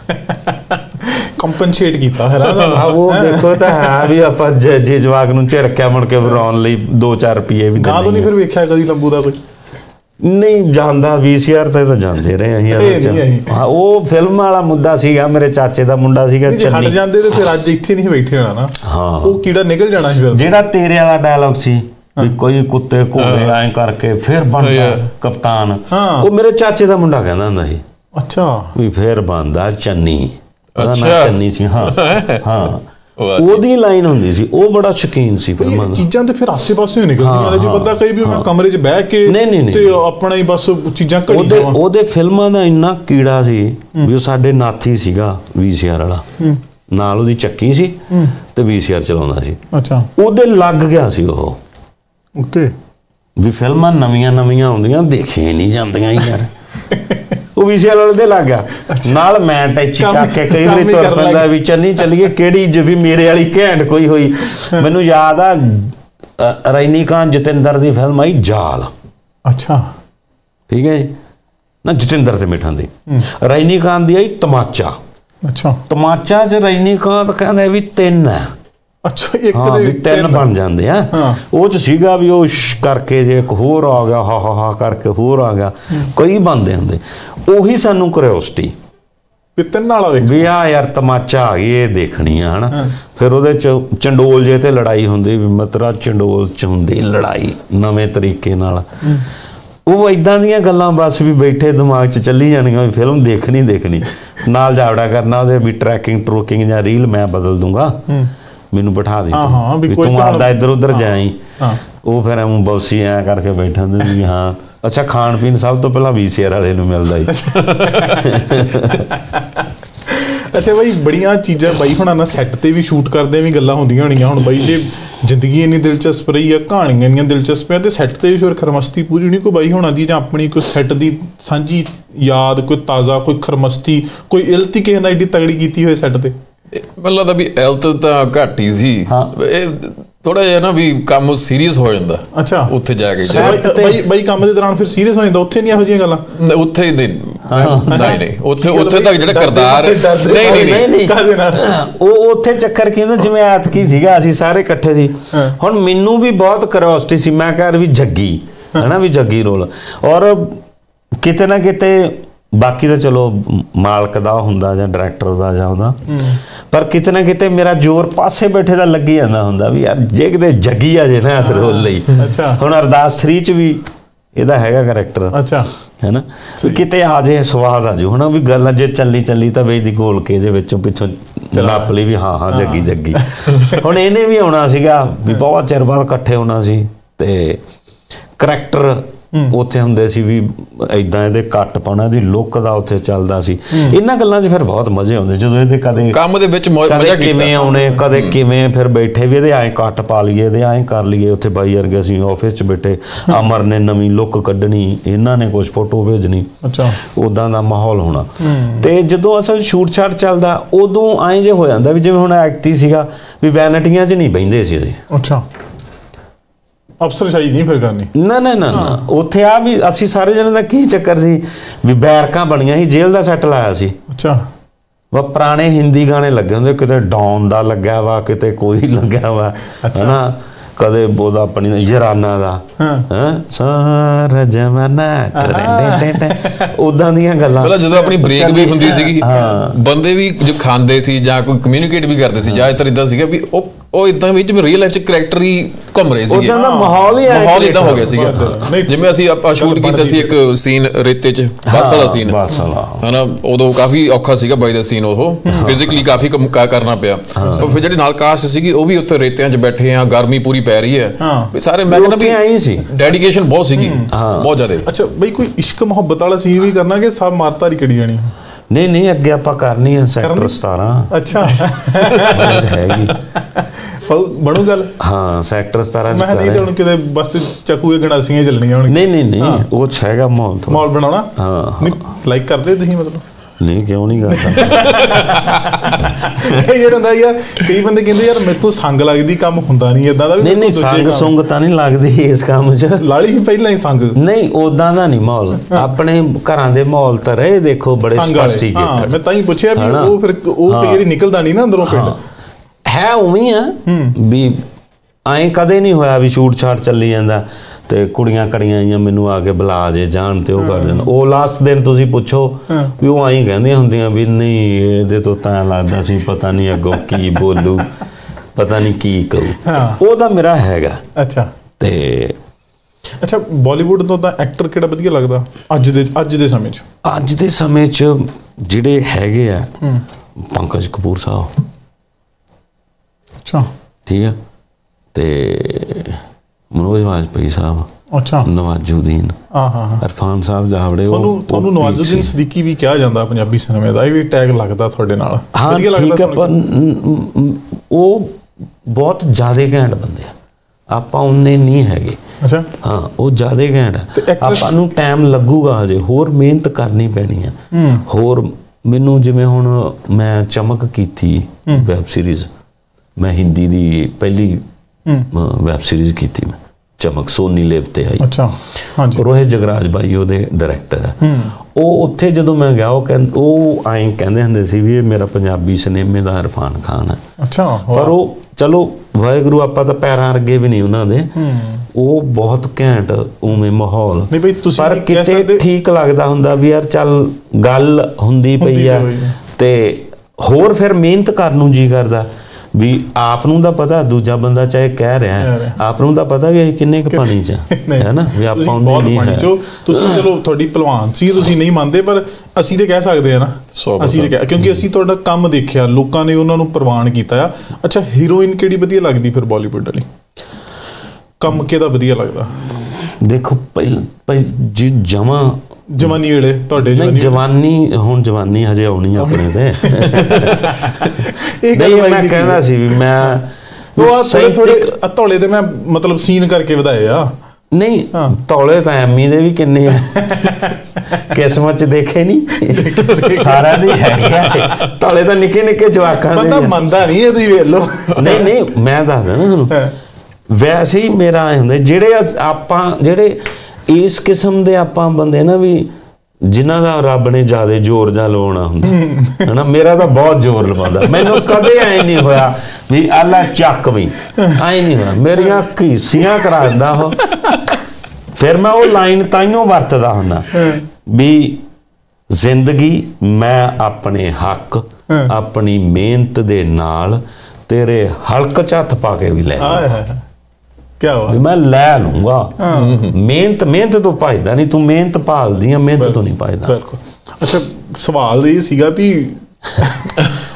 ਕੰਪਨਸੇਟ ਕੀਤਾ ਹੈ ਨਾ ਉਹ ਦੇਖੋ ਤਾਂ ਹੈ ਵੀ ਆਪਾਂ ਜੇ ਜਵਾਕ ਨੂੰ ਝਿੜਕਿਆ ਮੁੜ ਕੇ ਵਰਾਉਣ ਲਈ ਦੋ ਚਾਰ ਰੁਪਏ ਵੀ ਨਾ। ਨਹੀਂ ਫਿਰ ਵੇਖਿਆ ਕਦੀ ਲੰਬੂ ਦਾ ਕੋਈ? ਨਹੀਂ ਜਾਂਦਾ, ਵੀ ਸੀ ਆਰ ਤੇ ਤਾਂ ਜਾਂਦੇ ਰਹੇ ਅਸੀਂ। ਹਾਂ, ਉਹ ਫਿਲਮ ਵਾਲਾ ਮੁੱਦਾ ਸੀਗਾ, ਮੇਰੇ ਚਾਚੇ ਦਾ ਮੁੰਡਾ ਸੀਗਾ ਚੰਨੀ। ਜਾਂਦੇ ਤੇ ਫਿਰ ਅੱਜ ਇੱਥੇ ਨਹੀਂ ਬੈਠੇ ਹੋਣਾ ਨਾ। ਹਾਂ, ਉਹ ਕੀੜਾ ਨਿਕਲ ਜਾਣਾ ਸੀ। ਜਿਹੜਾ ਤੇਰੇ ਵਾਲਾ ਡਾਇਲੌਗ ਸੀ ਵੀ ਕੋਈ ਕੁੱਤੇ ਘੋੜੇ ਐਂ ਕਰਕੇ ਫਿਰ ਬਣਦਾ ਕਪਤਾਨ, ਉਹ ਮੇਰੇ ਚਾਚੇ ਦਾ ਮੁੰਡਾ ਕਹਿੰਦਾ ਹੁੰਦਾ ਸੀ। ਅੱਛਾ, ਵੀ ਫਿਰ ਬਣਦਾ ਚੰਨੀ। ਉਹਦਾ ਨਾਂ ਚੰਨੀ ਸੀ। ਹਾਂ ਹਾਂ, ਉਹਦੀ ਲਾਈਨ ਹੁੰਦੀ ਸੀ। ਉਹ ਬੜਾ ਸ਼ੌਕੀਨ ਸੀ ਫਿਲਮਾਂ ਦਾ। ਚੀਜ਼ਾਂ ਤੇ ਫਿਰ ਆਸੇ ਪਾਸੇ ਹੀ ਨਿਕਲਦੀਆਂ ਨੇ। ਜੇ ਬੰਦਾ ਕਹੇ ਵੀ ਮੈਂ ਕਮਰੇ 'ਚ ਬਹਿ ਕੇ ਤੇ ਆਪਣਾ ਹੀ ਬਸ ਚੀਜ਼ਾਂ ਕਰੀ ਜਾਵਾਂ। ਉਹਦੇ ਫਿਲਮਾਂ ਦਾ ਇੰਨਾ ਕੀੜਾ ਸੀ ਵੀ ਉਹ ਸਾਡੇ ਨਾਥੀ ਸੀਗਾ ਵੀ ਸੀ ਆਰ ਵਾਲਾ, ਨਾਲ ਉਹਦੀ ਚੱਕੀ ਸੀ ਤੇ ਵੀ ਸੀ ਆਰ ਚਲਾਉਂਦਾ ਸੀ। ਅੱਛਾ, ਉਹਦੇ ਲੱਗ ਗਿਆ ਸੀ ਉਹ। ਓਕੇ, ਵੀ ਫਿਲਮਾਂ ਨਵੀਆਂ ਨਵੀਆਂ ਆਉਂਦੀਆਂ ਦੇਖੇ ਨਹੀਂ ਜਾਂਦੀਆਂ ਯਾਰ। ਉਹ ਵੀ ਸੀ ਆਰ ਵਾਲੇ ਦੇ ਲੱਗ ਗਿਆ ਨਾਲ। ਮੈਂ ਟੈਚੀ ਚੱਕ ਕੇ ਕਈ ਵਾਰੀ ਤੁਰ ਪੈਂਦਾ ਵੀ ਚੰਨੀ ਚੱਲੀਏ ਕਿਹੜੀ ਜ ਵੀ ਮੇਰੇ ਵਾਲੀ ਘੈਂਟ ਕੋਈ ਹੋਈ। ਮੈਨੂੰ ਯਾਦ ਆ ਰਜਨੀਕਾਂਤ ਜਤਿੰਦਰ ਦੀ ਫਿਲਮ ਆਈ ਜਾਲ। ਅੱਛਾ, ਠੀਕ ਹੈ ਜੀ ਨਾ, ਜਤਿੰਦਰ ਤੇ ਮਿਠਾਂ ਦੀ। ਰਜਨੀਕਾਂਤ ਦੀ ਆਈ ਤਮਾਚਾ। ਅੱਛਾ, ਤਮਾਚਾ 'ਚ ਰਜਨੀਕਾਂਤ ਕਹਿੰਦਾ ਵੀ ਤਿੰਨ ਹੈ। ਅੱਛਾ, ਇੱਕ ਦੇ ਤਿੰਨ ਬਣ ਜਾਂਦੇ ਆ। ਉਹ 'ਚ ਸੀਗਾ ਵੀ ਉਹ ਕਰਕੇ ਜੇ ਇੱਕ ਹੋਰ ਆ ਗਿਆ, ਹਾ ਹਾ ਹਾ ਕਰਕੇ ਹੋਰ ਆ ਗਿਆ, ਕਈ ਬਣਦੇ ਹੁੰਦੇ। ਉਹੀ ਸਾਨੂੰ ਕਿਉਰਿਓਸਿਟੀ ਤਿੰਨ ਵਾਲਾ ਵੀ ਆ ਯਾਰ ਤਮਾਚਾ ਆ ਗਈ, ਇਹ ਦੇਖਣੀ ਆ ਹਨਾ। ਫਿਰ ਉਹਦੇ 'ਚ ਚੰਡੋਲ ਜੇ ਤੇ ਲੜਾਈ ਹੁੰਦੀ ਵੀ ਮਤਲਬ ਚੰਡੋਲ 'ਚ ਹੁੰਦੀ ਲੜਾਈ ਨਵੇਂ ਤਰੀਕੇ ਨਾਲ। ਉਹ ਇੱਦਾਂ ਦੀਆਂ ਗੱਲਾਂ ਬਸ ਵੀ ਬੈਠੇ ਦਿਮਾਗ 'ਚ ਚੱਲੀ ਜਾਣੀਆਂ ਵੀ ਫਿਲਮ ਦੇਖਣੀ ਦੇਖਣੀ। ਨਾਲ ਜਾਵੜਾ ਕਰਨਾ ਉਹਦੇ ਵੀ ਟਰੈਕਿੰਗ ਟਰੂਕਿੰਗ ਜਾਂ ਰੀਲ ਮੈਂ ਬਦਲ ਦੂੰਗਾ, ਮੈਨੂੰ ਬਿਠਾ ਦੇ ਵੀ ਤੂੰ ਆਪਦਾ ਇੱਧਰ ਉੱਧਰ ਜਾਈ। ਉਹ ਫਿਰ ਐਂ ਬੌਸੀ ਐਂ ਕਰਕੇ ਬੈਠਾ ਹੁੰਦੇ ਵੀ ਹਾਂ। ਅੱਛਾ, ਖਾਣ ਪੀਣ ਸਭ ਤੋਂ ਪਹਿਲਾਂ ਵੀ ਸੀ ਆਰ ਵਾਲੇ ਨੂੰ ਮਿਲਦਾ ਸੀ। ਅੱਛਾ ਬਾਈ, ਬੜੀਆਂ ਚੀਜ਼ਾਂ ਬਾਈ ਹੁਣਾਂ ਨਾਲ ਸੈੱਟ ਤੇ ਵੀ ਸ਼ੂਟ ਕਰਦੇ ਵੀ ਗੱਲਾਂ ਹੁੰਦੀਆਂ ਹੋਣੀਆਂ। ਹੁਣ ਬਾਈ ਜੇ ਜ਼ਿੰਦਗੀ ਇੰਨੀ ਦਿਲਚਸਪ ਰਹੀ ਆ, ਕਹਾਣੀਆਂ ਇੰਨੀਆਂ ਦਿਲਚਸਪ ਆ, ਤੇ ਸੈੱਟ ਤੇ ਵੀ ਫਿਰ ਖਰਮਸਤੀ ਪੂਰੀ ਨਹੀਂ ਕੋਈ ਬਾਈ ਹੋਣਾ ਦੀ, ਜਾਂ ਆਪਣੀ ਕੋਈ ਸੈੱਟ ਦੀ ਸਾਂਝੀ ਯਾਦ, ਕੋਈ ਤਾਜ਼ਾ ਕੋਈ ਖਰਮਸਤੀ, ਕੋਈ ਇਲਤੀ ਕਿਸੇ ਨਾਲ ਐਡੀ ਤਗੜੀ ਕੀਤੀ ਹੋਏ ਸੈੱਟ ਤੇ? ਮੈਨੂੰ ਲੱਗਦਾ ਵੀ ਇਲਤ ਤਾਂ ਘੱਟ ਹੀ ਸੀ। ਇਹ ਥੋੜਾ ਜਿਹਾ ਨਾ ਵੀ ਕੰਮ ਸੀਰੀਅਸ ਹੋ ਜਾਂਦਾ। ਅੱਛਾ, ਉੱਥੇ ਜਾ ਕੇ ਬਾਈ ਬਾਈ ਕੰਮ ਦੇ ਦੌਰਾਨ ਫਿਰ ਸੀਰੀਅਸ ਹੋ ਜਾਂਦਾ। ਉੱਥੇ ਨਹੀਂ ਇਹੋ ਜਿਹੀਆਂ ਗੱਲਾਂ? ਉੱਥੇ ਨਹੀਂ ਨਹੀਂ, ਉੱਥੇ ਉੱਥੇ ਤੱਕ ਜਿਹੜਾ ਕਿਰਦਾਰ ਨਹੀਂ ਨਹੀਂ ਨਹੀਂ ਕਾਹਦੇ ਨਾਲ ਉਹ ਉੱਥੇ ਚੱਕਰ ਕੀ ਹੁੰਦਾ, ਜਿਵੇਂ ਐਤਕੀ ਸੀਗਾ ਅਸੀਂ ਸਾਰੇ ਇਕੱਠੇ ਸੀ। ਹੁਣ ਮੈਨੂੰ ਵੀ ਬਹੁਤ ਕਿਉਰਿਓਸਿਟੀ ਸੀ। ਮੈਂ ਕਹਿ ਵੀ ਜੱਗੀ ਹਨਾ, ਵੀ ਜੱਗੀ ਰੋਲ, ਔਰ ਕਿਤੇ ਨਾ ਕਿਤੇ ਬਾਕੀ ਤਾਂ ਚਲੋ ਮਾਲਕ ਦਾ ਹੁੰਦਾ ਜਾਂ ਡਾਇਰੈਕਟਰ ਦਾ ਜਾਂ ਉਹਦਾ, ਪਰ ਕਿਤੇ ਨਾ ਕਿਤੇ ਮੇਰਾ ਜ਼ੋਰ ਪਾਸੇ ਬੈਠੇ ਦਾ ਲੱਗੀ ਜਾਂਦਾ ਹੁੰਦਾ ਵੀ ਯਾਰ ਜੇ ਕਿਤੇ ਜੱਗੀ ਆ ਜੇ ਨਾ ਇਸ ਰੋਲ ਲਈ। ਹੁਣ ਅਰਦਾਸ ਥ੍ਰੀ 'ਚ ਵੀ ਇਹਦਾ ਹੈਗਾ ਕਰੈਕਟਰ। ਅੱਛਾ, ਹੈ ਨਾ, ਕਿਤੇ ਆ ਜੇ ਸਵਾਦ ਆ ਜਾਊ ਹਨਾ, ਵੀ ਗੱਲ ਜੇ ਚੱਲੀ ਚੱਲੀ ਤਾਂ ਵੇਚਦੀ ਗੋਲ ਕੇ ਜੇ ਵਿੱਚੋਂ ਪਿੱਛੋਂ ਨੱਪ ਲਈ ਵੀ ਹਾਂ ਹਾਂ ਜੱਗੀ ਜੱਗੀ। ਹੁਣ ਇਹਨੇ ਵੀ ਆਉਣਾ ਸੀਗਾ ਵੀ ਬਹੁਤ ਚਿਰ ਬਾਅਦ ਇਕੱਠੇ ਹੋਣਾ ਸੀ ਤੇ ਕਰੈਕਟਰ ਉੱਥੇ ਹੁੰਦੇ ਸੀ ਵੀ ਇਦਾਂ ਇਹਦੇ ਕੱਟ ਪਾਉਣਾ ਦੀ ਲੁੱਕ ਦਾ ਉੱਥੇ ਚੱਲਦਾ ਸੀ। ਇਹਨਾਂ ਗੱਲਾਂ 'ਚ ਫਿਰ ਬਹੁਤ ਮਜ਼ੇ ਆਉਂਦੇ ਜਦੋਂ ਇਹਦੇ ਕਦੇ ਕੰਮ ਦੇ ਵਿੱਚ ਮਜ਼ਾ ਕੀਤਾ ਕਿਵੇਂ ਆਉਣੇ ਕਦੇ ਕਿਵੇਂ ਫਿਰ ਬੈਠੇ ਵੀ ਇਹਦੇ ਐਂ ਕੱਟ ਪਾ ਲਈਏ ਇਹਦੇ ਐਂ ਕਰ ਲਈਏ। ਉੱਥੇ ਬਾਈ ਵਰਗੇ ਅਸੀਂ ਆਫਿਸ 'ਚ ਬੈਠੇ ਅਮਰ ਨੇ ਨਵੀਂ ਲੁੱਕ ਕੱਢਣੀ ਇਹਨਾਂ ਨੇ ਕੁਛ ਫੋਟੋ ਭੇਜਣੀ ਅੱਛਾ ਉੱਦਾਂ ਦਾ ਮਾਹੌਲ ਹੋਣਾ। ਤੇ ਜਦੋਂ ਅਸਲ ਸ਼ੂਟ ਸ਼ਾਟ ਚੱਲਦਾ ਉਦੋਂ ਐਂ ਜੇ ਹੋ ਜਾਂਦਾ ਵੀ ਜਿਵੇਂ ਹੁਣ ਐਕਟੀ ਸੀਗਾ ਵੀ ਵੈਨਿਟੀਆਂ 'ਚ ਨਹੀਂ ਬਹਿੰਦੇ ਸੀ ਅਸੀਂ। ਅੱਛਾ ਅਫਸਰਸ਼ਾਹੀ ਨਹੀਂ ਫਿਰ ਕਰਨੀ ਨਾ ਨਾ ਨਾ ਨਾ ਉੱਥੇ ਆ ਵੀ ਅਸੀਂ ਸਾਰੇ ਜਣੇ ਦਾ ਕੀ ਚੱਕਰ ਸੀ ਵੀ ਬੈਰਕਾਂ ਬਣੀਆਂ ਸੀ ਜੇਲ੍ਹ ਦਾ ਸੈੱਟ ਲਾਇਆ ਸੀ। ਅੱਛਾ ਵਾ ਪੁਰਾਣੇ ਹਿੰਦੀ ਗਾਣੇ ਲੱਗੇ ਹੁੰਦੇ ਕਿਤੇ ਡੌਨ ਦਾ ਲੱਗਿਆ ਵਾ ਕਿਤੇ ਕੋਈ ਲੱਗਿਆ ਵਾ ਹਨਾ ਕਦੇ ਉਹਦਾ ਆਪਣੀ ਯਰਾਨਾ ਦਾ ਹਾਂ ਸਾਰਾ ਜ਼ਮਾਨਾ ਉਦਾਂ ਦੀਆਂ ਗੱਲਾਂ। ਪਹਿਲਾਂ ਜਦੋਂ ਆਪਣੀ ਬ੍ਰੇਕ ਵੀ ਹੁੰਦੀ ਸੀਗੀ ਬੰਦੇ ਵੀ ਜੋ ਖਾਂਦੇ ਸੀ ਜਾਂ ਕੋਈ ਕਮਿਊਨੀਕੇਟ ਵੀ ਕਰਦੇ ਸੀ ਜ਼ਿਆਦਾਤਰ ਇਦਾਂ ਸੀਗਾ ਵੀ ਉਹ ਉਹ ਇਦਾਂ ਵਿੱਚ ਰੀਅਲ ਲਾਈਫ 'ਚ ਕਰੈਕਟਰ ਹੀ ਘੁੰਮ ਰਹੇ ਸੀਗੇ। ਉਦਾਂ ਦਾ ਮਾਹੌਲ ਹੀ ਮਾਹੌਲ ਇਦਾਂ ਹੋ ਗਿਆ ਸੀਗਾ। ਜਿਵੇਂ ਅਸੀਂ ਆਪਾਂ ਸ਼ੂਟ ਕੀਤਾ ਸੀ ਇੱਕ ਸੀਨ ਰੇਤੇ 'ਚ ਬੱਸ ਵਾਲਾ ਸੀਨ ਹਨਾ ਉਦੋਂ ਕਾਫੀ ਔਖਾ ਸੀਗਾ ਬਾਈ ਦਾ ਸੀਨ ਉਹ ਫਿਜ਼ੀਕਲੀ ਕਾਫੀ ਕੰਮ ਕਰਨਾ ਪਿਆ। ਸੋ ਫਿਰ ਜਿਹੜੀ ਨਾਲ ਕਾਸਟ ਸੀਗੀ ਉਹ ਵੀ ਉੱਥੇ ਰੇਤਿਆਂ 'ਚ ਬੈਠੇ ਆ ਗਰਮੀ ਪੂਰੀ ਪੈ ਰਹੀ ਹੈ ਵੀ ਸਾਰੇ ਮੈਂ ਕਹਿੰਦਾ ਵੀ ਆਈ ਸੀ ਡੈਡੀਕੇਸ਼ਨ ਬਹੁਤ ਸੀਗੀ ਬਹੁਤ ਜ਼ਿਆਦਾ। ਅੱਛਾ ਬਈ ਕੋਈ ਇਸ਼ਕ ਮੁਹੱਬਤ ਵਾਲਾ ਸੀਨ ਵੀ ਕਰਨਾ ਕਿ ਸਭ ਮਾਰਤਾਰੀ ਕੜੀ ਜਾਣੀ? ਨਹੀਂ ਨਹੀਂ ਅੱਗੇ ਆਪਾਂ ਕਰਨੀ ਹੈ ਸੈਕਟਰ ਸਤਾਰਾਂ। ਅੱਛਾ ਹੈਗੀ ਬਣੂ ਗੱਲ ਹਾਂ ਸੈਕਟਰ ਸਤਾਰਾਂ ਮੈਂ ਨਹੀਂ ਤੇ ਹੁਣ ਕਿਤੇ ਬਸ ਚੱਕੂਏ ਗਣਾਸੀਆਂ ਚੱਲਣੀਆਂ ਹੁਣ। ਨਹੀਂ ਨਹੀਂ ਨਹੀਂ ਉਹ ਹੈਗਾ ਮਾਹੌਲ ਮਾਹੌਲ ਬਣਾਉਣਾ ਹਾਂ ਲਾਈਕ ਕਰਦੇ ਤੁਸੀਂ ਮਤਲਬ? ਨਹੀਂ ਕਿਉਂ ਨਹੀਂ ਕਰਦਾ ਇਹ ਹੁੰਦਾ ਯਾਰ ਕਈ ਬੰਦੇ ਕਹਿੰਦੇ ਯਾਰ ਮੇਰੇ ਤੋਂ ਸੰਗ ਲੱਗਦੀ ਕੰਮ ਹੁੰਦਾ ਨਹੀਂ ਇਦਾਂ ਦਾ। ਨਹੀਂ ਨਹੀਂ ਸੰਗ ਸੁੰਗ ਤਾਂ ਨਹੀਂ ਲੱਗਦੀ ਇਸ ਕੰਮ 'ਚ ਲਾਲੀ ਪਹਿਲਾਂ ਹੀ ਸੰਗ ਨਹੀਂ ਉਦਾਂ ਦਾ ਨਹੀਂ ਮਾਹੌਲ ਆਪਣੇ ਘਰਾਂ ਦੇ ਮਾਹੌਲ ਤਾਂ ਰਹੇ ਦੇਖੋ ਬੜੇ ਸਪਸ਼ਟੀਕੇਟਡ। ਮੈਂ ਤਾਂ ਹੀ ਪੁੱਛਿਆ ਵੀ ਉਹ ਫਿਰ ਉਹ ਕਈ ਵਾਰੀ ਨਿਕਲਦਾ ਨਹੀਂ ਨਾ ਅੰਦਰੋਂ ਪਿੰਡ ਹੈ ਉਵੇਂ ਆ ਵੀ ਐਂ ਕਦੇ ਨਹੀਂ ਹੋਇਆ ਵੀ ਸ਼ੂਟ ਛਾਟ ਚੱਲੀ ਜਾਂਦਾ ਤੇ ਕੁੜੀਆਂ ਕੜੀਆਂ ਆਈਆਂ ਮੈਨੂੰ ਆ ਕੇ ਬੁਲਾ ਜੇ ਜਾਣ ਤੇ ਉਹ ਕਰ ਦੇਣ। ਉਹ ਲਾਸਟ ਦਿਨ ਤੁਸੀਂ ਪੁੱਛੋ ਵੀ ਉਹ ਐਂ ਕਹਿੰਦੀਆਂ ਹੁੰਦੀਆਂ ਵੀ ਨਹੀਂ ਇਹਦੇ ਤੋਂ ਤਾਂ ਲੱਗਦਾ ਸੀ ਪਤਾ ਨਹੀਂ ਅੱਗੋਂ ਕੀ ਬੋਲੂ ਪਤਾ ਨਹੀਂ ਕੀ ਕਹੂ। ਉਹ ਤਾਂ ਮੇਰਾ ਹੈਗਾ। ਅੱਛਾ ਤੇ ਅੱਛਾ ਬਾਲੀਵੁੱਡ ਤੋਂ ਤਾਂ ਐਕਟਰ ਕਿਹੜਾ ਵਧੀਆ ਲੱਗਦਾ ਅੱਜ ਦੇ ਅੱਜ ਦੇ ਸਮੇਂ 'ਚ? ਅੱਜ ਦੇ ਸਮੇਂ 'ਚ ਜਿਹੜੇ ਹੈਗੇ ਆ ਪੰਕਜ ਕਪੂਰ ਸਾਹਿਬ। ਅੱਛਾ ਠੀਕ ਹੈ ਤੇ ਮਨੋਜ ਵਾਜਪਾਈ ਸਾਹਿਬ। ਅੱਛਾ ਨਵਾਜ਼ੁਦੀਨ ਹਾਂ ਹਾਂ ਇਰਫਾਨ ਸਾਹਿਬ ਜਾਵੜੇ। ਤੁਹਾਨੂੰ ਤੁਹਾਨੂੰ ਨਵਾਜ਼ੁਦੀਨ ਸਦੀਕੀ ਵੀ ਕਿਹਾ ਜਾਂਦਾ ਪੰਜਾਬੀ ਸਿਨੇਮੇ ਦਾ ਇਹ ਵੀ ਟੈਗ ਲੱਗਦਾ ਤੁਹਾਡੇ ਨਾਲ ਵਧੀਆ ਲੱਗਦਾ? ਉਹ ਬਹੁਤ ਜ਼ਿਆਦਾ ਘੈਂਟ ਬੰਦੇ ਆ ਆਪਾਂ ਉਹਨੇ ਨਹੀਂ ਹੈਗੇ। ਅੱਛਾ ਹਾਂ ਉਹ ਜ਼ਿਆਦਾ ਘੈਂਟ ਆ ਆਪਾਂ ਨੂੰ ਟਾਈਮ ਲੱਗੂਗਾ ਹਜੇ ਹੋਰ ਮਿਹਨਤ ਕਰਨੀ ਪੈਣੀ ਆ ਹੋਰ। ਮੈਨੂੰ ਜਿਵੇਂ ਹੁਣ ਮੈਂ ਚਮਕ ਕੀਤੀ ਵੈਬ ਸੀਰੀਜ਼ ਮੈਂ ਹਿੰਦੀ ਦੀ ਪਹਿਲੀ ਵੈਬ ਸੀਰੀਜ਼ ਕੀਤੀ ਮੈਂ ਚਮਕ ਸੋਨੀ ਲਿਵ ਤੇ ਆਈ। ਅੱਛਾ ਹਾਂਜੀ ਰੋਹਿਤ ਜਗਰਾਜ ਬਾਈ ਉਹਦੇ ਡਾਇਰੈਕਟਰ ਆ। ਉਹ ਉੱਥੇ ਜਦੋਂ ਮੈਂ ਗਿਆ ਉਹ ਕਹਿੰਦੇ ਉਹ ਐਂ ਕਹਿੰਦੇ ਹੁੰਦੇ ਸੀ ਵੀ ਇਹ ਮੇਰਾ ਪੰਜਾਬੀ ਸਿਨੇਮੇ ਦਾ ਇਰਫਾਨ ਖਾਨ ਹੈ। ਅੱਛਾ ਪਰ ਉਹ ਚਲੋ ਵਾਹਿਗੁਰੂ ਆਪਾਂ ਤਾਂ ਪੈਰਾਂ ਅੱਗੇ ਵੀ ਨਹੀਂ ਉਹਨਾਂ ਦੇ। ਉਹ ਬਹੁਤ ਘੈਂਟ ਉਵੇਂ ਮਾਹੌਲ ਪਰ ਕਿਤੇ ਠੀਕ ਲੱਗਦਾ ਹੁੰਦਾ ਵੀ ਯਾਰ ਚੱਲ ਗੱਲ ਹੁੰਦੀ ਪਈ ਆ ਤੇ ਹੋਰ ਫਿਰ ਮਿਹਨਤ ਕਰਨ ਨੂੰ ਜੀ ਕਰਦਾ ਵੀ ਆਪ ਨੂੰ ਤਾਂ ਪਤਾ ਦੂਜਾ ਬੰਦਾ ਚਾਹੇ ਕਹਿ ਰਿਹਾ ਆਪ ਨੂੰ ਤਾਂ ਪਤਾ ਵੀ ਕਿੰਨੇ ਕੁ ਪਾਣੀ 'ਚ ਹੈ ਨਾ ਵੀ ਆਪਾਂ ਨਹੀਂ ਹੈ। ਤੁਸੀਂ ਚਲੋ ਤੁਹਾਡੀ ਭਲਵਾਨ ਸੀ ਤੁਸੀਂ ਨਹੀਂ ਮੰਨਦੇ ਪਰ ਅਸੀਂ ਤੇ ਕਹਿ ਸਕਦੇ ਆ ਨਾ ਅਸੀਂ ਤੇ ਕਹਿ ਕਿਉਂਕਿ ਅਸੀਂ ਤੁਹਾਡਾ ਕੰਮ ਦੇਖਿਆ ਲੋਕਾਂ ਨੇ ਉਹਨਾਂ ਨੂੰ ਪ੍ਰਵਾਨ ਕੀਤਾ ਆ। ਅੱਛਾ ਹੀਰੋਇਨ ਕਿਹੜੀ ਵਧੀਆ ਲੱਗਦੀ ਫਿਰ ਬਾਲੀਵੁੱਡ ਵਾਲੀ ਕੰਮ ਕਿਹਦਾ ਵਧੀਆ ਲੱਗਦਾ? ਦੇਖੋ ਪਹਿਲਾਂ ਜੀ ਜਮਾਂ ਜਵਾਨੀ ਵੇਲੇ ਤੁਹਾਡੇ ਜਵਾਨੀ ਹੁਣ ਜਵਾਨੀ ਹਜੇ ਆਉਣੀ ਆਪਣੇ ਤੇ ਨਹੀਂ ਮੈਂ ਕਹਿੰਦਾ ਸੀ ਵੀ ਮੈਂ ਉਹ ਥੋੜੇ ਥੋੜੇ ਧੌਲੇ ਤੇ ਮੈਂ ਮਤਲਬ ਸੀਨ ਕਰਕੇ ਵਧਾਏ ਆ। ਨਹੀਂ ਧੌਲੇ ਤਾਂ ਐਮੀ ਦੇ ਵੀ ਕਿੰਨੇ ਆ ਕਿਸਮਤ 'ਚ ਦੇਖੇ ਨਹੀਂ ਸਾਰਿਆਂ ਦੇ ਹੈਗੇ ਆ ਧੌਲੇ ਤਾਂ ਨਿੱਕੇ ਨਿੱਕੇ ਜਵਾਕਾਂ ਦੇ। ਬੰਦਾ ਮੰਨਦਾ ਨਹੀਂ ਇਹਦੀ ਵੇਖ ਲਓ। ਨਹੀਂ ਨਹੀਂ ਮੈਂ ਦੱਸਦਾ ਨਾ ਤੁਹਾਨੂੰ ਵੈਸੇ ਹੀ ਮੇਰਾ ਐ ਹੁੰਦਾ ਜਿਹੜੇ ਆਪਾਂ ਜਿਹੜੇ ਇਸ ਕਿਸਮ ਦੇ ਆਪਾਂ ਬੰਦੇ ਨਾ ਵੀ ਜਿਨ੍ਹਾਂ ਦਾ ਰੱਬ ਨੇ ਜ਼ਿਆਦਾ ਜ਼ੋਰ ਜਾਂ ਲਵਾਉਣਾ ਹੁੰਦਾ ਹੈ ਨਾ ਮੇਰਾ ਤਾਂ ਬਹੁਤ ਜ਼ੋਰ ਲਵਾਉਂਦਾ ਮੈਨੂੰ ਕਦੇ ਐ ਨਹੀਂ ਹੋਇਆ ਵੀ ਅੱਲਾ ਚੱਕ ਵੀ ਐ ਨਹੀਂ ਹੋਇਆ ਮੇਰੀਆਂ ਘੀਸੀਆਂ ਕਰਾ ਦਿੰਦਾ ਉਹ ਫਿਰ ਮੈਂ ਉਹ ਲਾਈਨ ਤਾਈਓ ਵਰਤਦਾ ਹੁੰਦਾ ਵੀ ਜ਼ਿੰਦਗੀ ਮੈਂ ਆਪਣੇ ਹੱਕ ਆਪਣੀ ਮਿਹਨਤ ਦੇ ਨਾਲ ਤੇਰੇ ਹਲਕ 'ਚ ਹੱਥ ਪਾ ਕੇ ਵੀ ਲੈ ਮੈਂ ਲੈ ਲੂੰਗਾ ਮਿਹਨਤ ਮਿਹਨਤ ਤੋਂ ਭੱਜਦਾ ਨਹੀਂ ਤੂੰ ਮਿਹਨਤ ਭਾਲਦੀ ਆ ਮਿਹਨਤ ਤੋਂ ਨਹੀਂ ਭੱਜਦਾ। ਅੱਛਾ ਸਵਾਲ ਇਹ ਸੀਗਾ ਵੀ